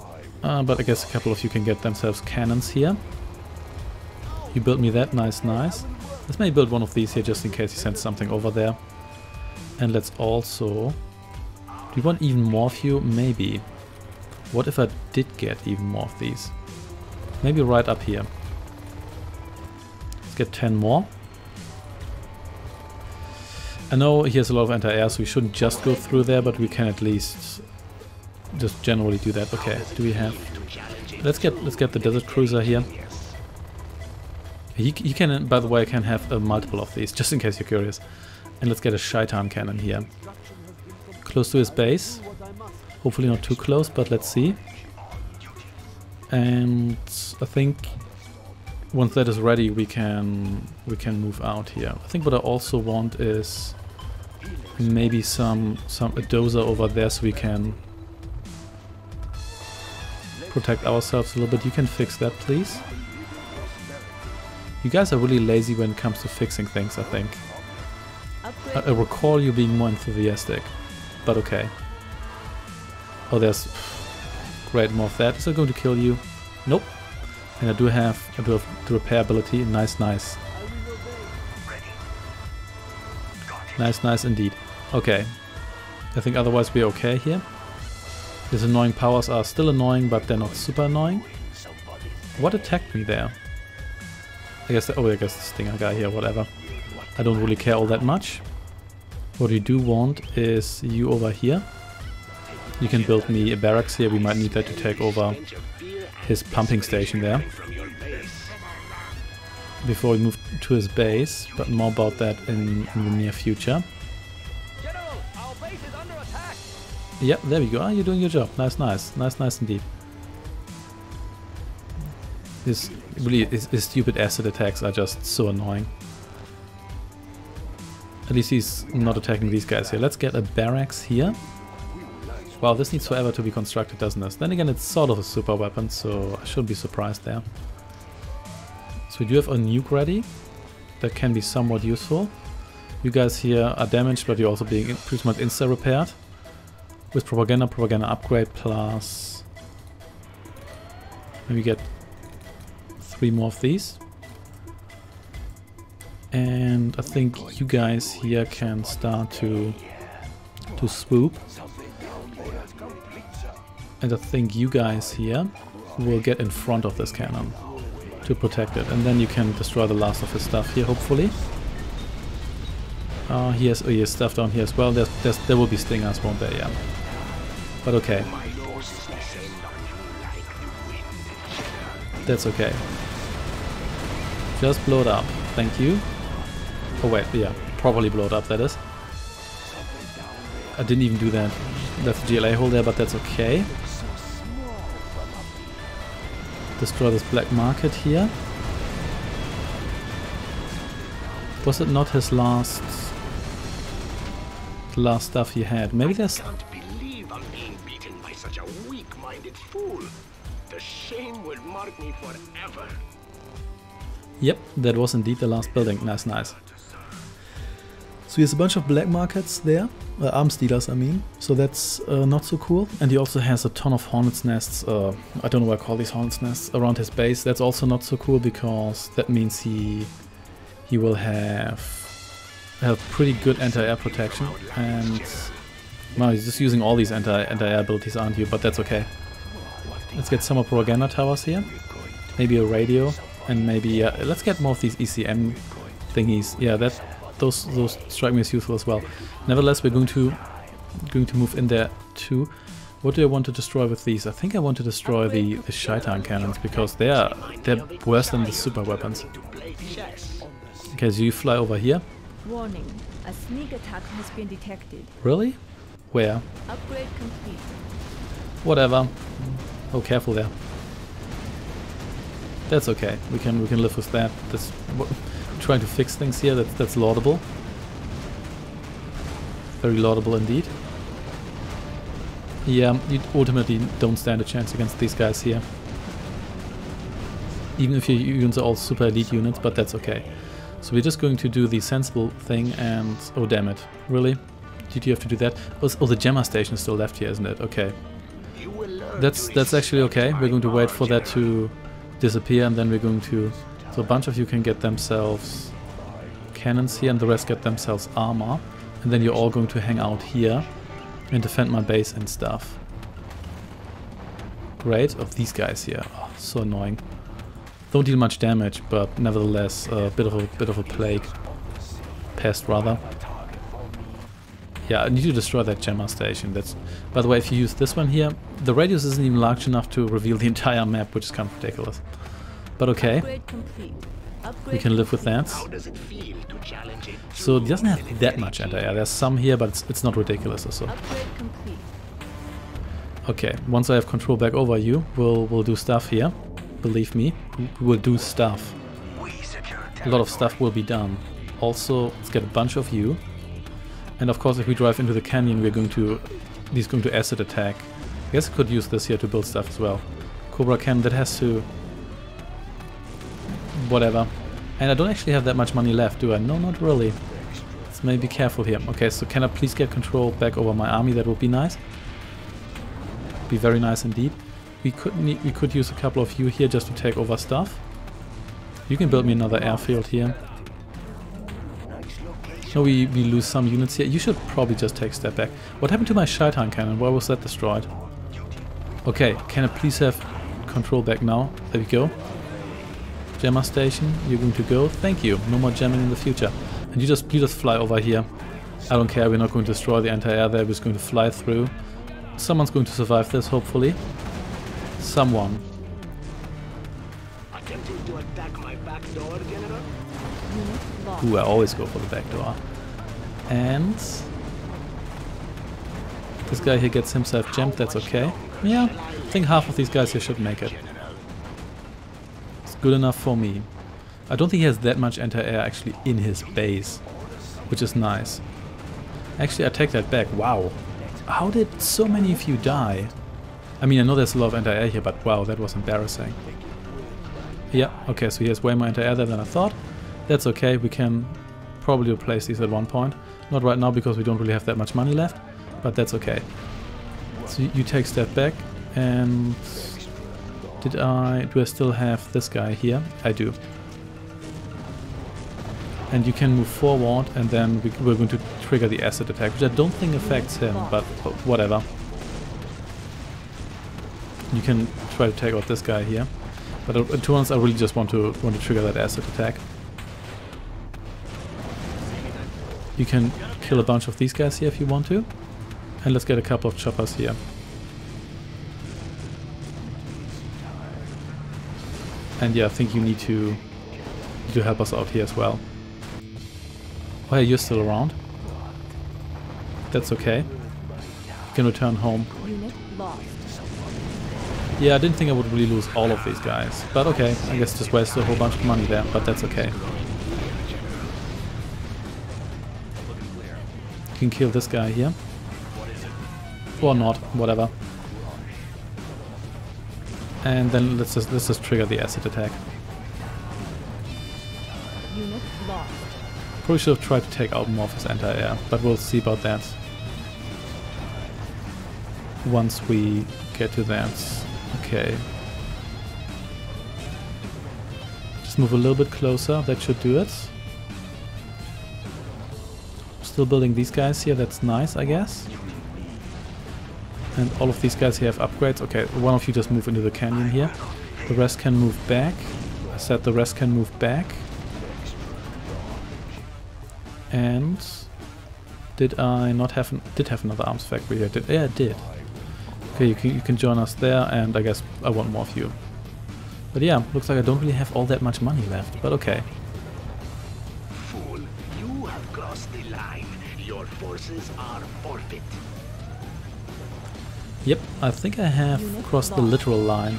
Uh, but I guess a couple of you can get themselves cannons here. You build me that, nice, nice. Let's maybe build one of these here just in case he sends something over there. And let's also... Do you want even more of you? Maybe. What if I did get even more of these? Maybe right up here. Let's get ten more. I know he has a lot of anti-air, so we shouldn't just go through there, but we can at least just generally do that. Okay, do we have... Let's get let's get the Desert Cruiser here. He, he can, by the way, can have a multiple of these, just in case you're curious. And let's get a Shaitan cannon here. Close to his base. Hopefully not too close, but let's see. And I think once that is ready, we can we can move out here. I think what I also want is maybe some some a dozer over there so we can protect ourselves a little bit. You can fix that, please. You guys are really lazy when it comes to fixing things, I think. I, I recall you being more enthusiastic, but okay. Oh, there's great more of that. Is it going to kill you? Nope. And I do have I do have the repair ability. Nice, nice. Nice, nice indeed. Okay. I think otherwise we're okay here. These annoying powers are still annoying, but they're not super annoying. What attacked me there? I guess, the, oh, I guess the Stinger guy here, whatever. I don't really care all that much. What we do want is you over here. You can build me a barracks here, we might need that to take over his pumping station there. Before we move to his base, but more about that in, in the near future. Yep, there we go. Ah, you're doing your job. Nice, nice. Nice, nice indeed. His, really, his, his stupid acid attacks are just so annoying. At least he's not attacking these guys here. Let's get a barracks here. Wow, this needs forever to be constructed, doesn't it? Then again, it's sort of a super weapon, so I shouldn't be surprised there. So we do have a nuke ready. That can be somewhat useful. You guys here are damaged, but you're also being pretty much insta-repaired. With propaganda, propaganda upgrade plus... Maybe get three more of these. And I think you guys here can start to to swoop. And I think you guys here will get in front of this cannon to protect it. And then you can destroy the last of his stuff here, hopefully. Uh, he, has, oh, he has stuff down here as well. There's, there's, there will be stingers, won't there? Yeah. But okay. That's okay. Just blow it up. Thank you. Oh wait, yeah. Properly blow it up, that is. I didn't even do that. That's the G L A hole there, but that's okay. Destroy this black market here. Was it not his last... the last stuff he had? Maybe there's... I can't believe I'm being beaten by such a weak-minded fool. The shame will mark me forever. Yep, that was indeed the last building. Nice, nice. So he has a bunch of black markets there, uh, arms dealers I mean, so that's uh, not so cool. And he also has a ton of hornet's nests, uh, I don't know what I call these hornet's nests, around his base. That's also not so cool because that means he he will have have pretty good anti-air protection. And well, he's just using all these anti anti-air abilities, aren't you? But that's okay. Let's get some more propaganda towers here, maybe a radio, and maybe uh, let's get more of these E C M thingies. Yeah, that. Those, those strike me as useful as well. Nevertheless, we're going to going to move in there too. What do I want to destroy with these? I think I want to destroy the, the Shaitan cannons because they are they're worse than the super weapons. Okay, so you fly over here. Warning, a sneak attack has been detected. Really? Where? Upgrade complete. Whatever. Oh, careful there. That's okay. We can we can live with that. That's what, trying to fix things here. That's that's laudable. Very laudable indeed. Yeah, you ultimately don't stand a chance against these guys here. Even if your units are all super elite units, but that's okay. So we're just going to do the sensible thing and... oh damn it. Really? Did you have to do that? Oh, oh the Gemma station is still left here, isn't it? Okay. You will learn that's that's actually okay. We're going to wait for that to disappear, and then we're going to... So a bunch of you can get themselves cannons here, and the rest get themselves armor. And then you're all going to hang out here and defend my base and stuff. Great. Of these guys here. Oh, so annoying. Don't deal much damage, but nevertheless a bit of a bit of a plague. Pest rather. Yeah, I need to destroy that Gemma station. That's, by the way, if you use this one here, the radius isn't even large enough to reveal the entire map, which is kind of ridiculous. But okay, Upgrade complete. Upgrade we can live with that. How does it feel to challenge it? So it doesn't have that much anti-air. There's some here, but it's, it's not ridiculous or so. Upgrade complete. Okay, once I have control back over you, we'll we'll do stuff here. Believe me, we will do stuff. A lot of stuff will be done. Also, let's get a bunch of you. And of course, if we drive into the canyon, we're going to... He's going to acid attack. I guess I could use this here to build stuff as well. Cobra Cannon, that has to... Whatever. And I don't actually have that much money left, do I? No, not really. Let's maybe be careful here. Okay, so can I please get control back over my army? That would be nice. Be very nice indeed. We could need, we could use a couple of you here just to take over stuff. You can build me another airfield here. No, we, we lose some units here. You should probably just take a step back. What happened to my Shaitan cannon? Why was that destroyed? Okay, can I please have control back now? There we go. Gemma station, you're going to go. Thank you. No more jamming in the future. And you just you just fly over here. I don't care. We're not going to destroy the anti-air there. We're just going to fly through. Someone's going to survive this, hopefully. Someone. Attempting to attack my back door, General? Unit lost. Ooh, I always go for the back door. And this guy here gets himself jammed, that's okay. Yeah, I think half of these guys here should make it. It's good enough for me. I don't think he has that much anti-air actually in his base, which is nice. Actually, I take that back. Wow. How did so many of you die? I mean, I know there's a lot of anti-air here, but wow, that was embarrassing. Yeah, okay, so he has way more anti-air there than I thought. That's okay, we can probably replace these at one point. Not right now because we don't really have that much money left, but that's okay. So you take a step back, and did I, do I still have this guy here? I do. And you can move forward, and then we, we're going to trigger the acid attack, which I don't think affects him, but whatever. You can try to take out this guy here, but uh, to be honest, I really just want to want to trigger that acid attack. You can kill a bunch of these guys here if you want to, and let's get a couple of choppers here. And yeah, I think you need to need to help us out here as well. Oh, hey, you're still around. That's okay. You can return home. Unit lost. Yeah, I didn't think I would really lose all of these guys. But okay, I guess just wasted a whole bunch of money there, but that's okay. You can kill this guy here. Or not, whatever. And then let's just let's just trigger the acid attack. Unit lost. Probably should have tried to take out more of his anti-air, but we'll see about that once we get to that. Okay. Just move a little bit closer, that should do it. Still building these guys here, that's nice, I guess. And all of these guys here have upgrades. Okay, one of you just move into the canyon here. The rest can move back. I said the rest can move back. And did I not have an, did have another arms factory here? Did yeah, I did. Okay, you can you can join us there, and I guess I want more of you. But yeah, looks like I don't really have all that much money left. But okay. Fool, you have crossed the line. Your forces are forfeit. Yep, I think I have Unit crossed the lost. literal line.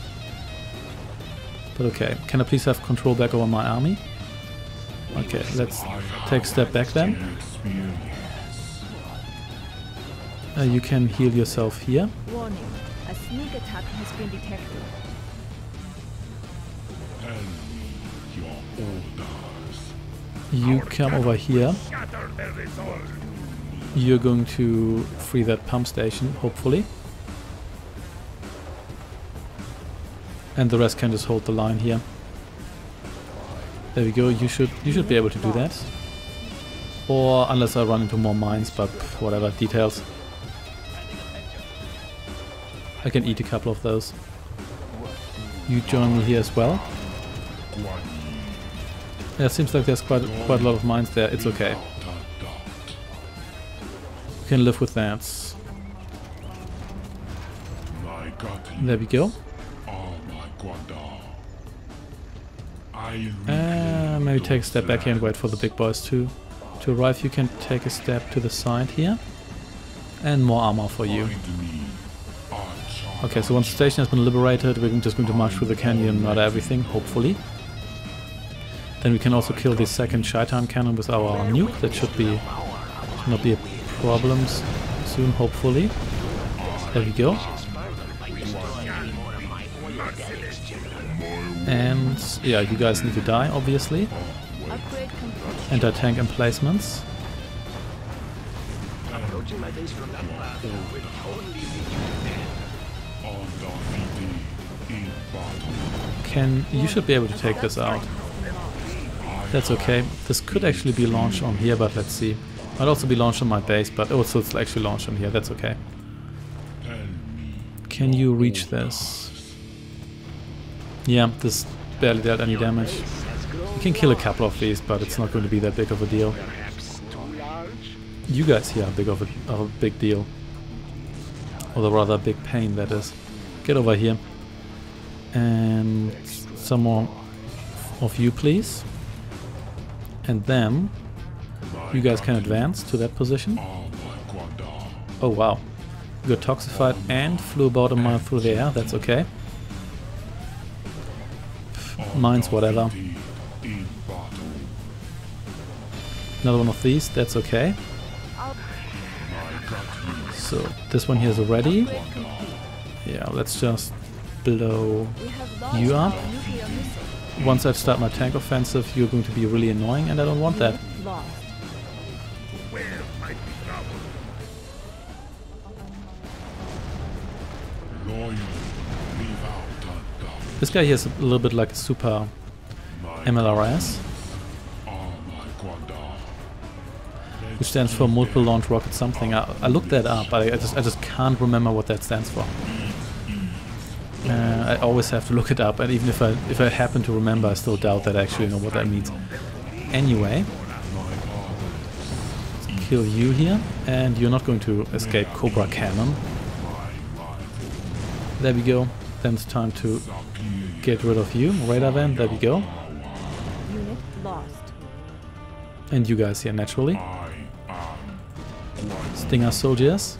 But okay, can I please have control back over my army? Okay, let's take a step back then. Uh, you can heal yourself here. Warning. A sneak attack has been detected. You come over here. You're going to free that pump station, hopefully. And the rest can just hold the line here. There we go, you should you should be able to do that. Or unless I run into more mines, but whatever, details. I can eat a couple of those. You join me here as well. Yeah, seems like there's quite quite a lot of mines there. It's okay. You can live with that. There we go. Uh, maybe take a step back here and wait for the big boys to to arrive. You can take a step to the side here. And more armor for you. Okay, so once the station has been liberated, we're just going to march through the canyon, murder everything, hopefully. Then we can also kill the second Shaitan cannon with our nuke. That should be not be a problem soon, hopefully. There we go. And yeah, you guys need to die, obviously. Anti-tank emplacements. Can you should be able to take this out. That's okay. This could actually be launched on here, but let's see. Might also be launched on my base, but also it's actually launched on here. That's okay. Can you reach this? Yeah, this barely dealt any damage. You can kill a couple of these, but it's not going to be that big of a deal. You guys here are big of a, of a big deal. Or the rather big pain, that is. Get over here. And some more of you, please. And then you guys can advance to that position. Oh wow. You got toxified and flew about a mile through the air, that's okay. Mines, whatever. Another one of these, that's okay. So this one here is ready. Yeah, let's just blow you up. Once I start my tank offensive, you're going to be really annoying, and I don't want that. This guy here is a little bit like a super M L R S, which stands for multiple launch rocket something. I, I looked that up, but I, I just I just can't remember what that stands for. Uh, I always have to look it up, and even if I if I happen to remember, I still doubt that I actually know what that means. Anyway, let's kill you here, and you're not going to escape Cobra Cannon. There we go. Then it's time to get rid of you. Radar van, there we go. Unit lost. And you guys here, naturally. Stinger soldiers.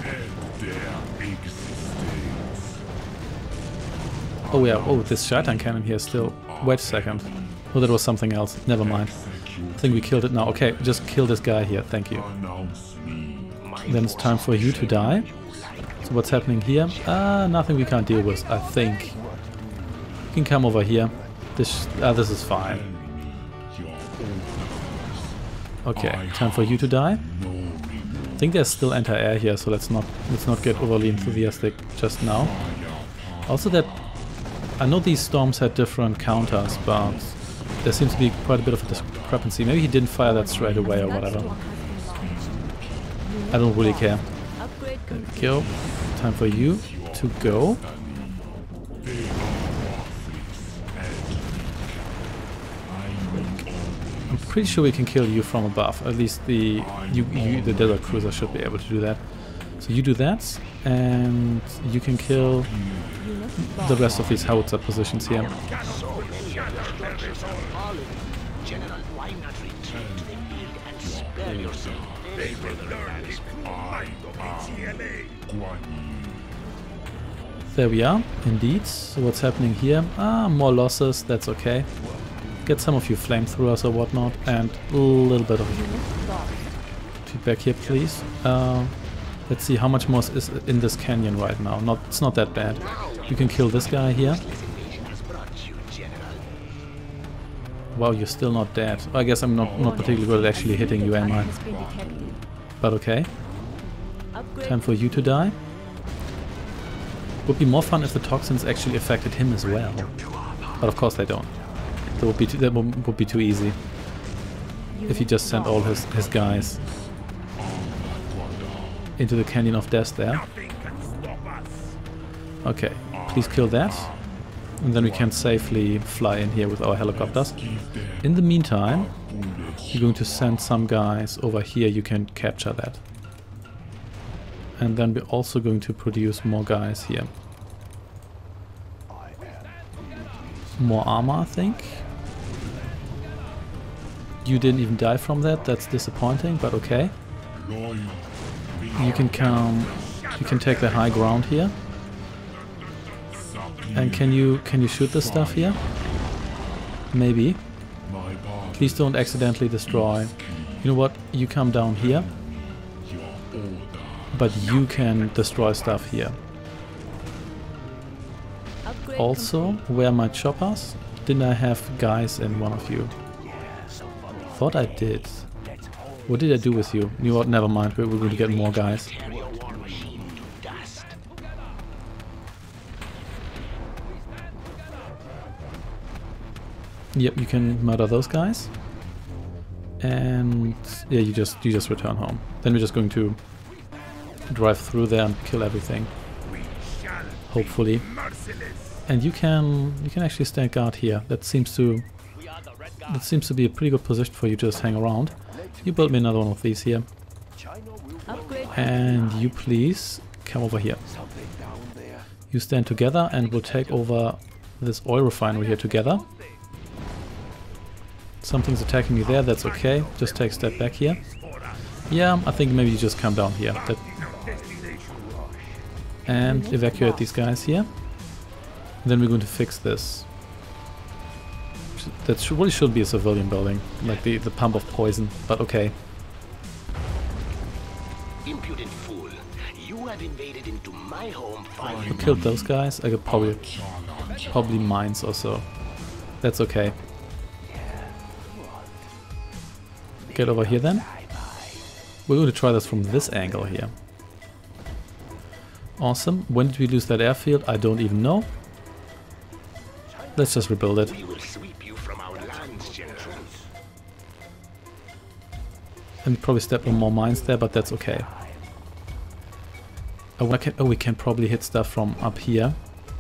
Oh yeah, oh, this Shaitan cannon here still... Wait a second. Oh, that was something else. Never mind. I think we killed it now. Okay, just kill this guy here, thank you. Then it's time for you to die. So what's happening here? Ah, uh, nothing we can't deal with, I think. You can come over here. This, ah, this is fine. Okay, time for you to die. I think there's still anti-air here, so let's not let's not get overly enthusiastic just now. Also, that I know these storms had different counters, but there seems to be quite a bit of a discrepancy. Maybe he didn't fire that straight away or whatever. I don't really care. There we go. Time for you to go. I'm pretty sure we can kill you from above. At least the you, you, the Desert Cruiser should be able to do that. So you do that, and you can kill the rest of these howitzer positions here. There we are, indeed. So what's happening here? Ah, more losses, that's okay. Get some of you flamethrowers or whatnot, and a little bit of feedback here, please. Uh, let's see how much more is in this canyon right now. Not, it's not that bad. You can kill this guy here. Wow, you're still not dead. I guess I'm not, not particularly good at actually hitting you, am I? But okay. Time for you to die. Would be more fun if the toxins actually affected him as well. But of course they don't. That would be too, that would, would be too easy. If he just sent all his, his guys into the Canyon of Death there. Okay, please kill that. And then we can safely fly in here with our helicopters. In the meantime, you're going to send some guys over here, you can capture that. And then we're also going to produce more guys here. More armor, I think. You didn't even die from that, that's disappointing, but okay. You can come, you can take the high ground here. And can you, can you shoot this stuff here? Maybe. Please don't accidentally destroy. You know what, you come down here. But you can destroy stuff here. Also, where are my choppers? Didn't I have guys in one of you? Thought I did. What did I do with you? You know what, never mind, we're going to get more guys. Yep, you can murder those guys. And yeah, you just you just return home. Then we're just going to drive through there and kill everything. Hopefully. And you can you can actually stand guard here. That seems to that seems to be a pretty good position for you to just hang around. You build me another one of these here. And you please come over here. You stand together and we'll take over this oil refinery here together. Something's attacking me there, that's okay. Just take a step back here. Yeah, I think maybe you just come down here. That and evacuate these guys here. Then we're going to fix this. That should, really should be a civilian building, like the, the pump of poison, but okay. Impudent fool, you have invaded into my home. I killed those guys. I could probably, probably mines or so. That's okay. Get over here then. We're going to try this from this angle here. Awesome. When did we lose that airfield? I don't even know. Let's just rebuild it. We will sweep you from our lands, gentlemen. And probably step on more mines there, but that's okay. Oh, I can, oh, we can probably hit stuff from up here.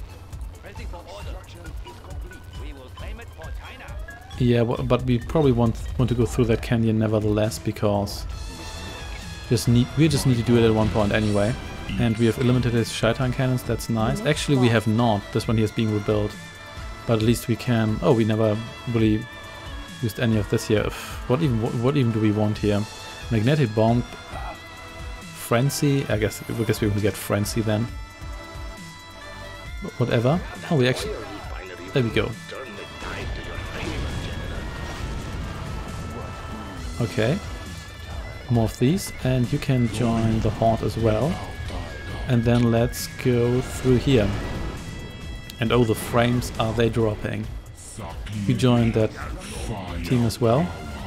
Yeah, but we probably want want to go through that canyon nevertheless, because just need we just need to do it at one point anyway. And we have eliminated his Shaitan cannons, that's nice. Actually we have not, this one here is being rebuilt. But at least we can... Oh, we never really used any of this here. What even what, what even do we want here? Magnetic bomb, frenzy. I guess I guess we will get frenzy then. Whatever. Oh, we actually. There we go. Okay. More of these, and you can join the horde as well. And then let's go through here. And oh, the frames, are they dropping? You join that team as well.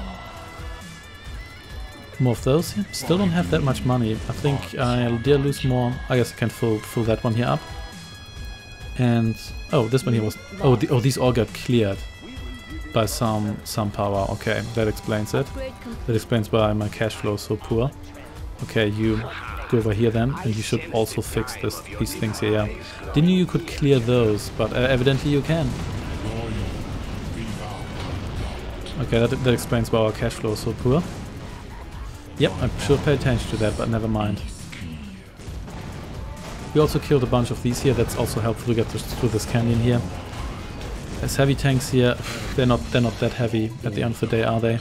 More of those. Still don't have that much money. I think I'll dare lose more. I guess I can fill fill that one here up. And oh, this one here was. Oh, the, oh, these all got cleared by some some power. Okay, that explains it. That explains why my cash flow is so poor. Okay, you go over here then, and you should also fix this these things here. Yeah. Didn't you you could clear those, but uh, evidently you can. Okay, that, that explains why our cash flow is so poor. Yep, I should pay attention to that, but never mind. We also killed a bunch of these here. That's also helpful to get through this canyon here. There's heavy tanks here. They're not they're not that heavy at the end of the day, are they?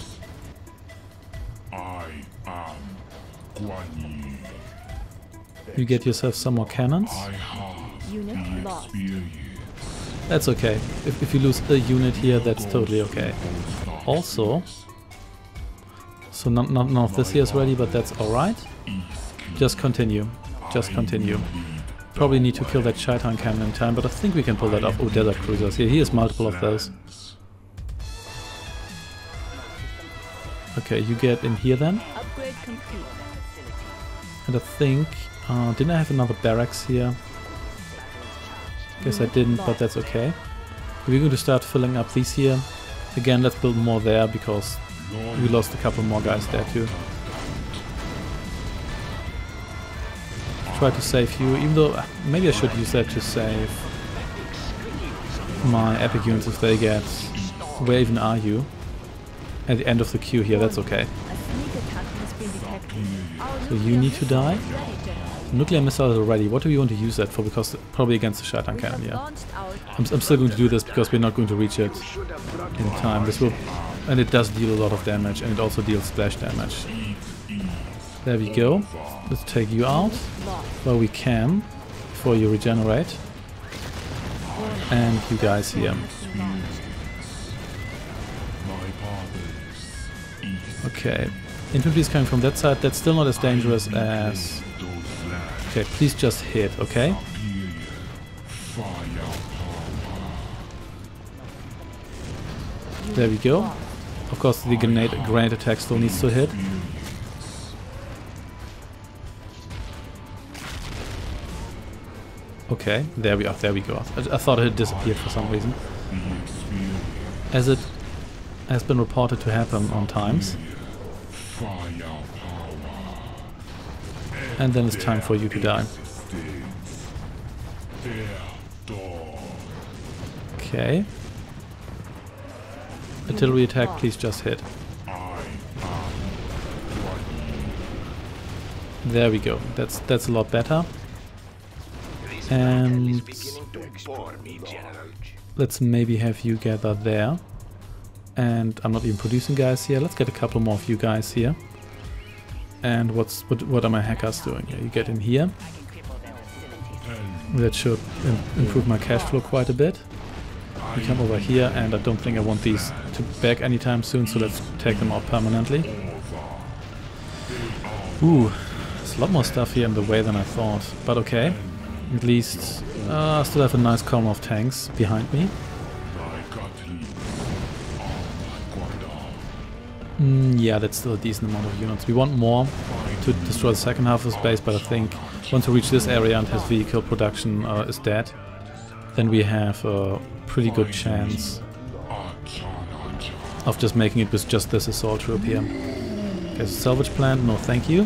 I am Guan Yi. You get yourself some more cannons. I have Unit the lost. experience. That's okay. If, if you lose a unit here, that's totally okay. Also, so none, none of this here is ready, but that's alright. Just continue. Just continue. Probably need to kill that Shaitan cannon in time, but I think we can pull that off. Oh, desert cruisers. Here, here's multiple of those. Okay, you get in here then. Upgrade complete. And I think... Uh, didn't I have another barracks here? Guess I didn't, but that's okay. We're going to start filling up these here. Again, let's build more there, because we lost a couple more guys there too. Try to save you, even though uh, maybe I should use that to save my epic units if they get... Where even are you? At the end of the queue here, that's okay. A sneak attack has been detected. Our So you nuclear need to missile die? is ready, General. Nuclear missile is already. What do we want to use that for? Because probably against the Shaitan We cannon, have yeah. launched our I'm, I'm still going to do this because we're not going to reach it in time. This will, and it does deal a lot of damage, and it also deals splash damage. There we go. Let's take you out lost. while we can before you regenerate. And you guys here. Okay. Infantry is coming from that side. That's still not as dangerous as... Okay, please just hit, okay? There we go. Of course, the grenade, grenade attack still needs to hit. Okay, there we are, there we go. I, I thought it had disappeared for some reason. As it has been reported to happen on times. And then it's time for you to die. Okay. Artillery attack, please just hit. There we go. That's that's a lot better. And let's maybe have you gather there. And I'm not even producing guys here. Let's get a couple more of you guys here. And what's what what are my hackers doing? Yeah, you get in here. That should im improve my cash flow quite a bit. You come over here, and I don't think I want these to back anytime soon, so let's take them out permanently. Ooh, there's a lot more stuff here in the way than I thought, but okay. At least uh, I still have a nice column of tanks behind me. Mm, yeah, that's still a decent amount of units. We want more to destroy the second half of the base, but I think once we reach this area and his vehicle production uh, is dead, then we have a pretty good chance of just making it with just this assault troop here. Okay, so salvage plant, no thank you.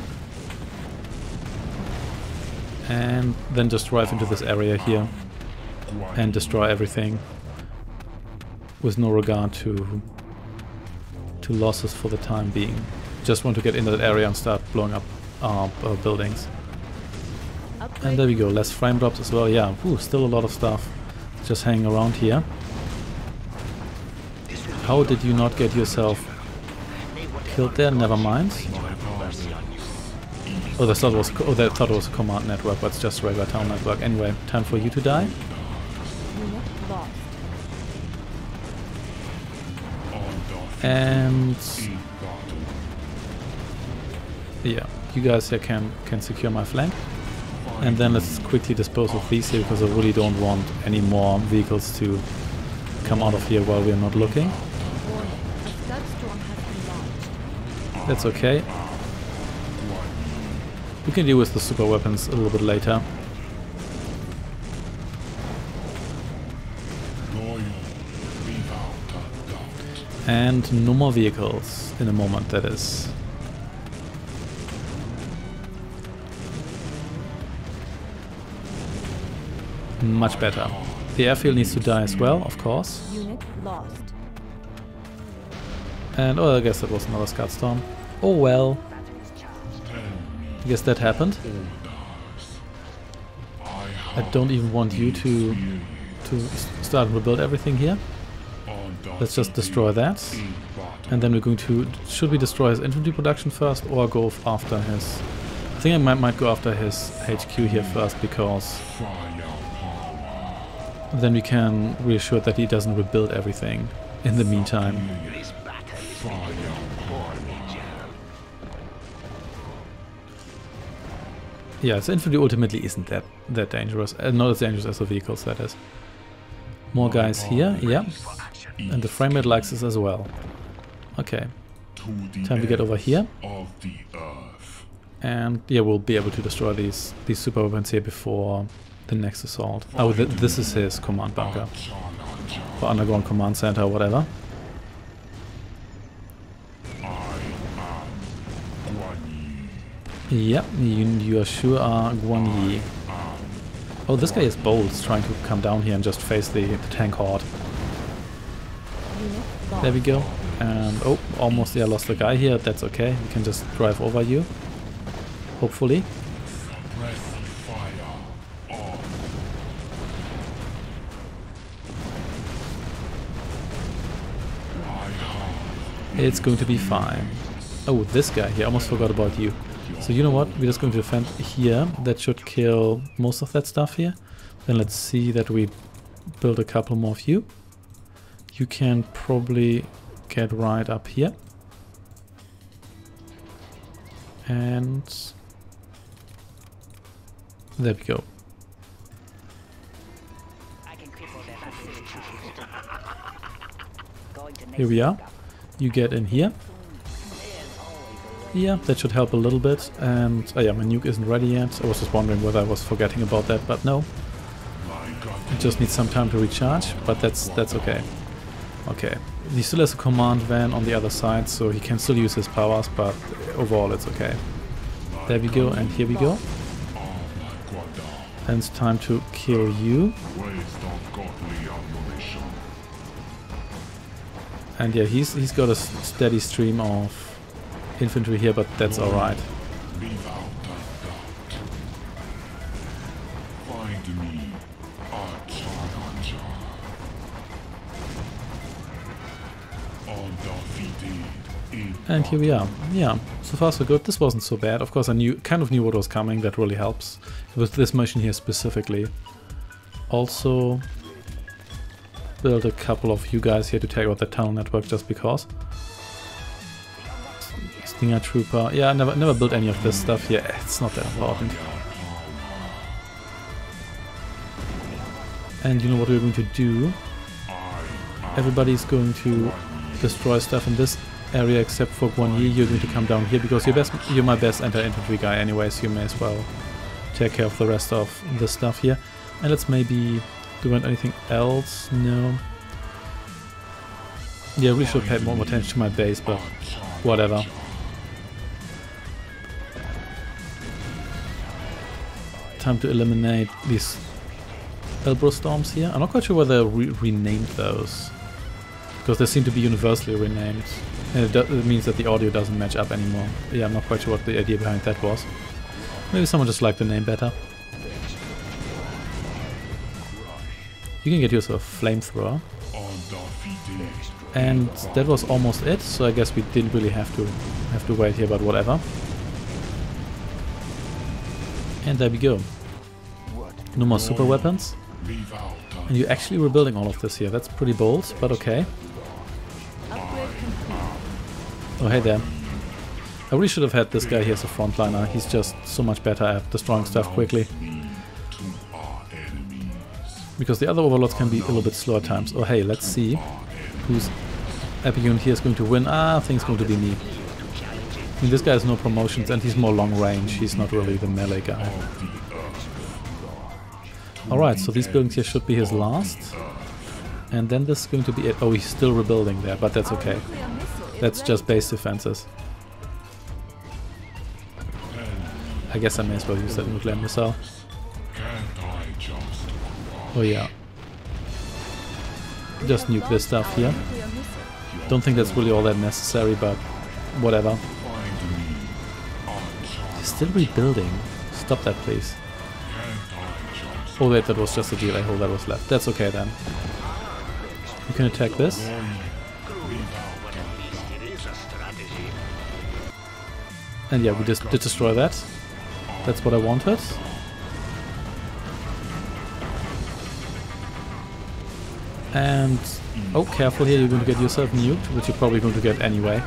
And then just drive into this area here and destroy everything with no regard to to losses for the time being. Just want to get into that area and start blowing up uh, uh, buildings. And there we go, less frame drops as well. Yeah, ooh, still a lot of stuff just hanging around here. How did you not get yourself killed there? Never mind. Oh, they thought it was, oh, they thought it was a command network, but it's just a regular town network. Anyway, time for you to die. Unit lost. And yeah, you guys here can can secure my flank. And then let's quickly dispose of these here, because I really don't want any more vehicles to come out of here while we're not looking. Warning. A scud storm has been launched. That's okay. We can deal with the super weapons a little bit later. And no more vehicles in a moment, that is. Much better. The airfield needs to die as well, of course. Unit lost. And oh, I guess that was another Scud Storm. Oh well. I guess that happened. I don't even want you to to start and rebuild everything here. Let's just destroy that. And then we're going to... Should we destroy his infantry production first or go after his... I think I might, might go after his H Q here first, because then we can reassure that he doesn't rebuild everything in the meantime. Yeah, so infantry ultimately isn't that that dangerous. Uh, not as dangerous as the vehicles, that is. More guys here, yeah. And the frame rate likes this as well. Okay. Time to get over here. And yeah, we'll be able to destroy these these super weapons here before the next assault. Oh, th this is his command bunker. Or underground command center or whatever. Yep, you, you are sure are Guan Yi. Oh, this guy is bold, trying to come down here and just face the, the tank horde. There we go. And oh, almost, yeah, lost the guy here. That's okay. We can just drive over you. Hopefully. It's going to be fine. Oh, this guy here. I almost forgot about you. So you know what? We're just going to defend here. That should kill most of that stuff here. Then let's see that we build a couple more of you. You can probably get right up here. And there we go. Here we are. You get in here. Yeah, that should help a little bit. And oh yeah, my nuke isn't ready yet. I was just wondering whether I was forgetting about that, but no. It just needs some time to recharge, but that's that's okay. Okay. He still has a command van on the other side, so he can still use his powers, but overall it's okay. There we go, and here we go. And it's time to kill you. And yeah, he's he's got a steady stream of infantry here, but that's alright. And here we are. Yeah, so far so good. This wasn't so bad. Of course, I knew, kind of knew what was coming. That really helps with this mission here specifically. Also, build a couple of you guys here to take out the tunnel network just because. Stinger Trooper. Yeah, I never never built any of this stuff. Yeah, it's not that important. And you know what we're going to do? Everybody's going to destroy stuff in this area except for Guan Yi. You're going to come down here because you're best. You're my best anti-infantry guy anyway, so you may as well take care of the rest of the stuff here. And let's maybe. Do we want anything else? No. Yeah, we should pay more attention to my base, but whatever. Time to eliminate these Elbro Storms here. I'm not quite sure whether they re renamed those, because they seem to be universally renamed. And it, do it means that the audio doesn't match up anymore. Yeah, I'm not quite sure what the idea behind that was. Maybe someone just liked the name better. You can get yourself a flamethrower. And that was almost it, so I guess we didn't really have to have to wait here, but whatever. And there we go. No more super weapons. And you're actually rebuilding all of this here. That's pretty bold, but okay. Oh, hey there. I really should have had this guy here as a frontliner. He's just so much better at destroying stuff quickly. Because the other overlords can be a little bit slow at times. Oh hey, let's see whose epic unit here is going to win. Ah, I think it's going to be me. I mean, this guy has no promotions and he's more long range. He's not really the melee guy. Alright, so these buildings here should be his last. And then this is going to be it. Oh, he's still rebuilding there, but that's okay. That's just base defenses. I guess I may as well use that nuclear missile. Oh yeah. Just nuke this stuff here. Don't think that's really all that necessary, but whatever. He's still rebuilding. Stop that, please. Oh wait, that was just a G L A hole that was left. That's okay then. You can attack this. And yeah, we just did destroy that. That's what I wanted. And, oh, careful here, you're going to get yourself nuked, which you're probably going to get anyway.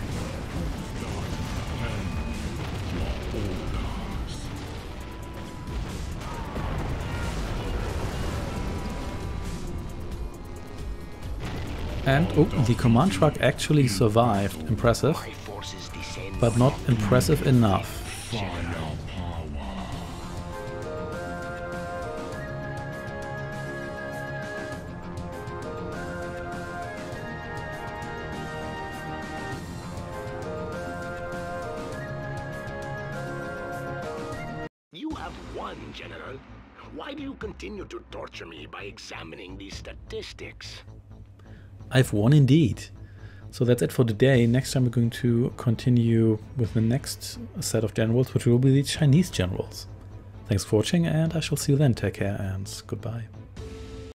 And, oh, the command truck actually survived. Impressive. But not impressive enough. have won, General. Why do you continue to torture me by examining these statistics? I've won indeed. So that's it for today. Next time we're going to continue with the next set of generals, which will be the Chinese generals. Thanks for watching, and I shall see you then. Take care and goodbye.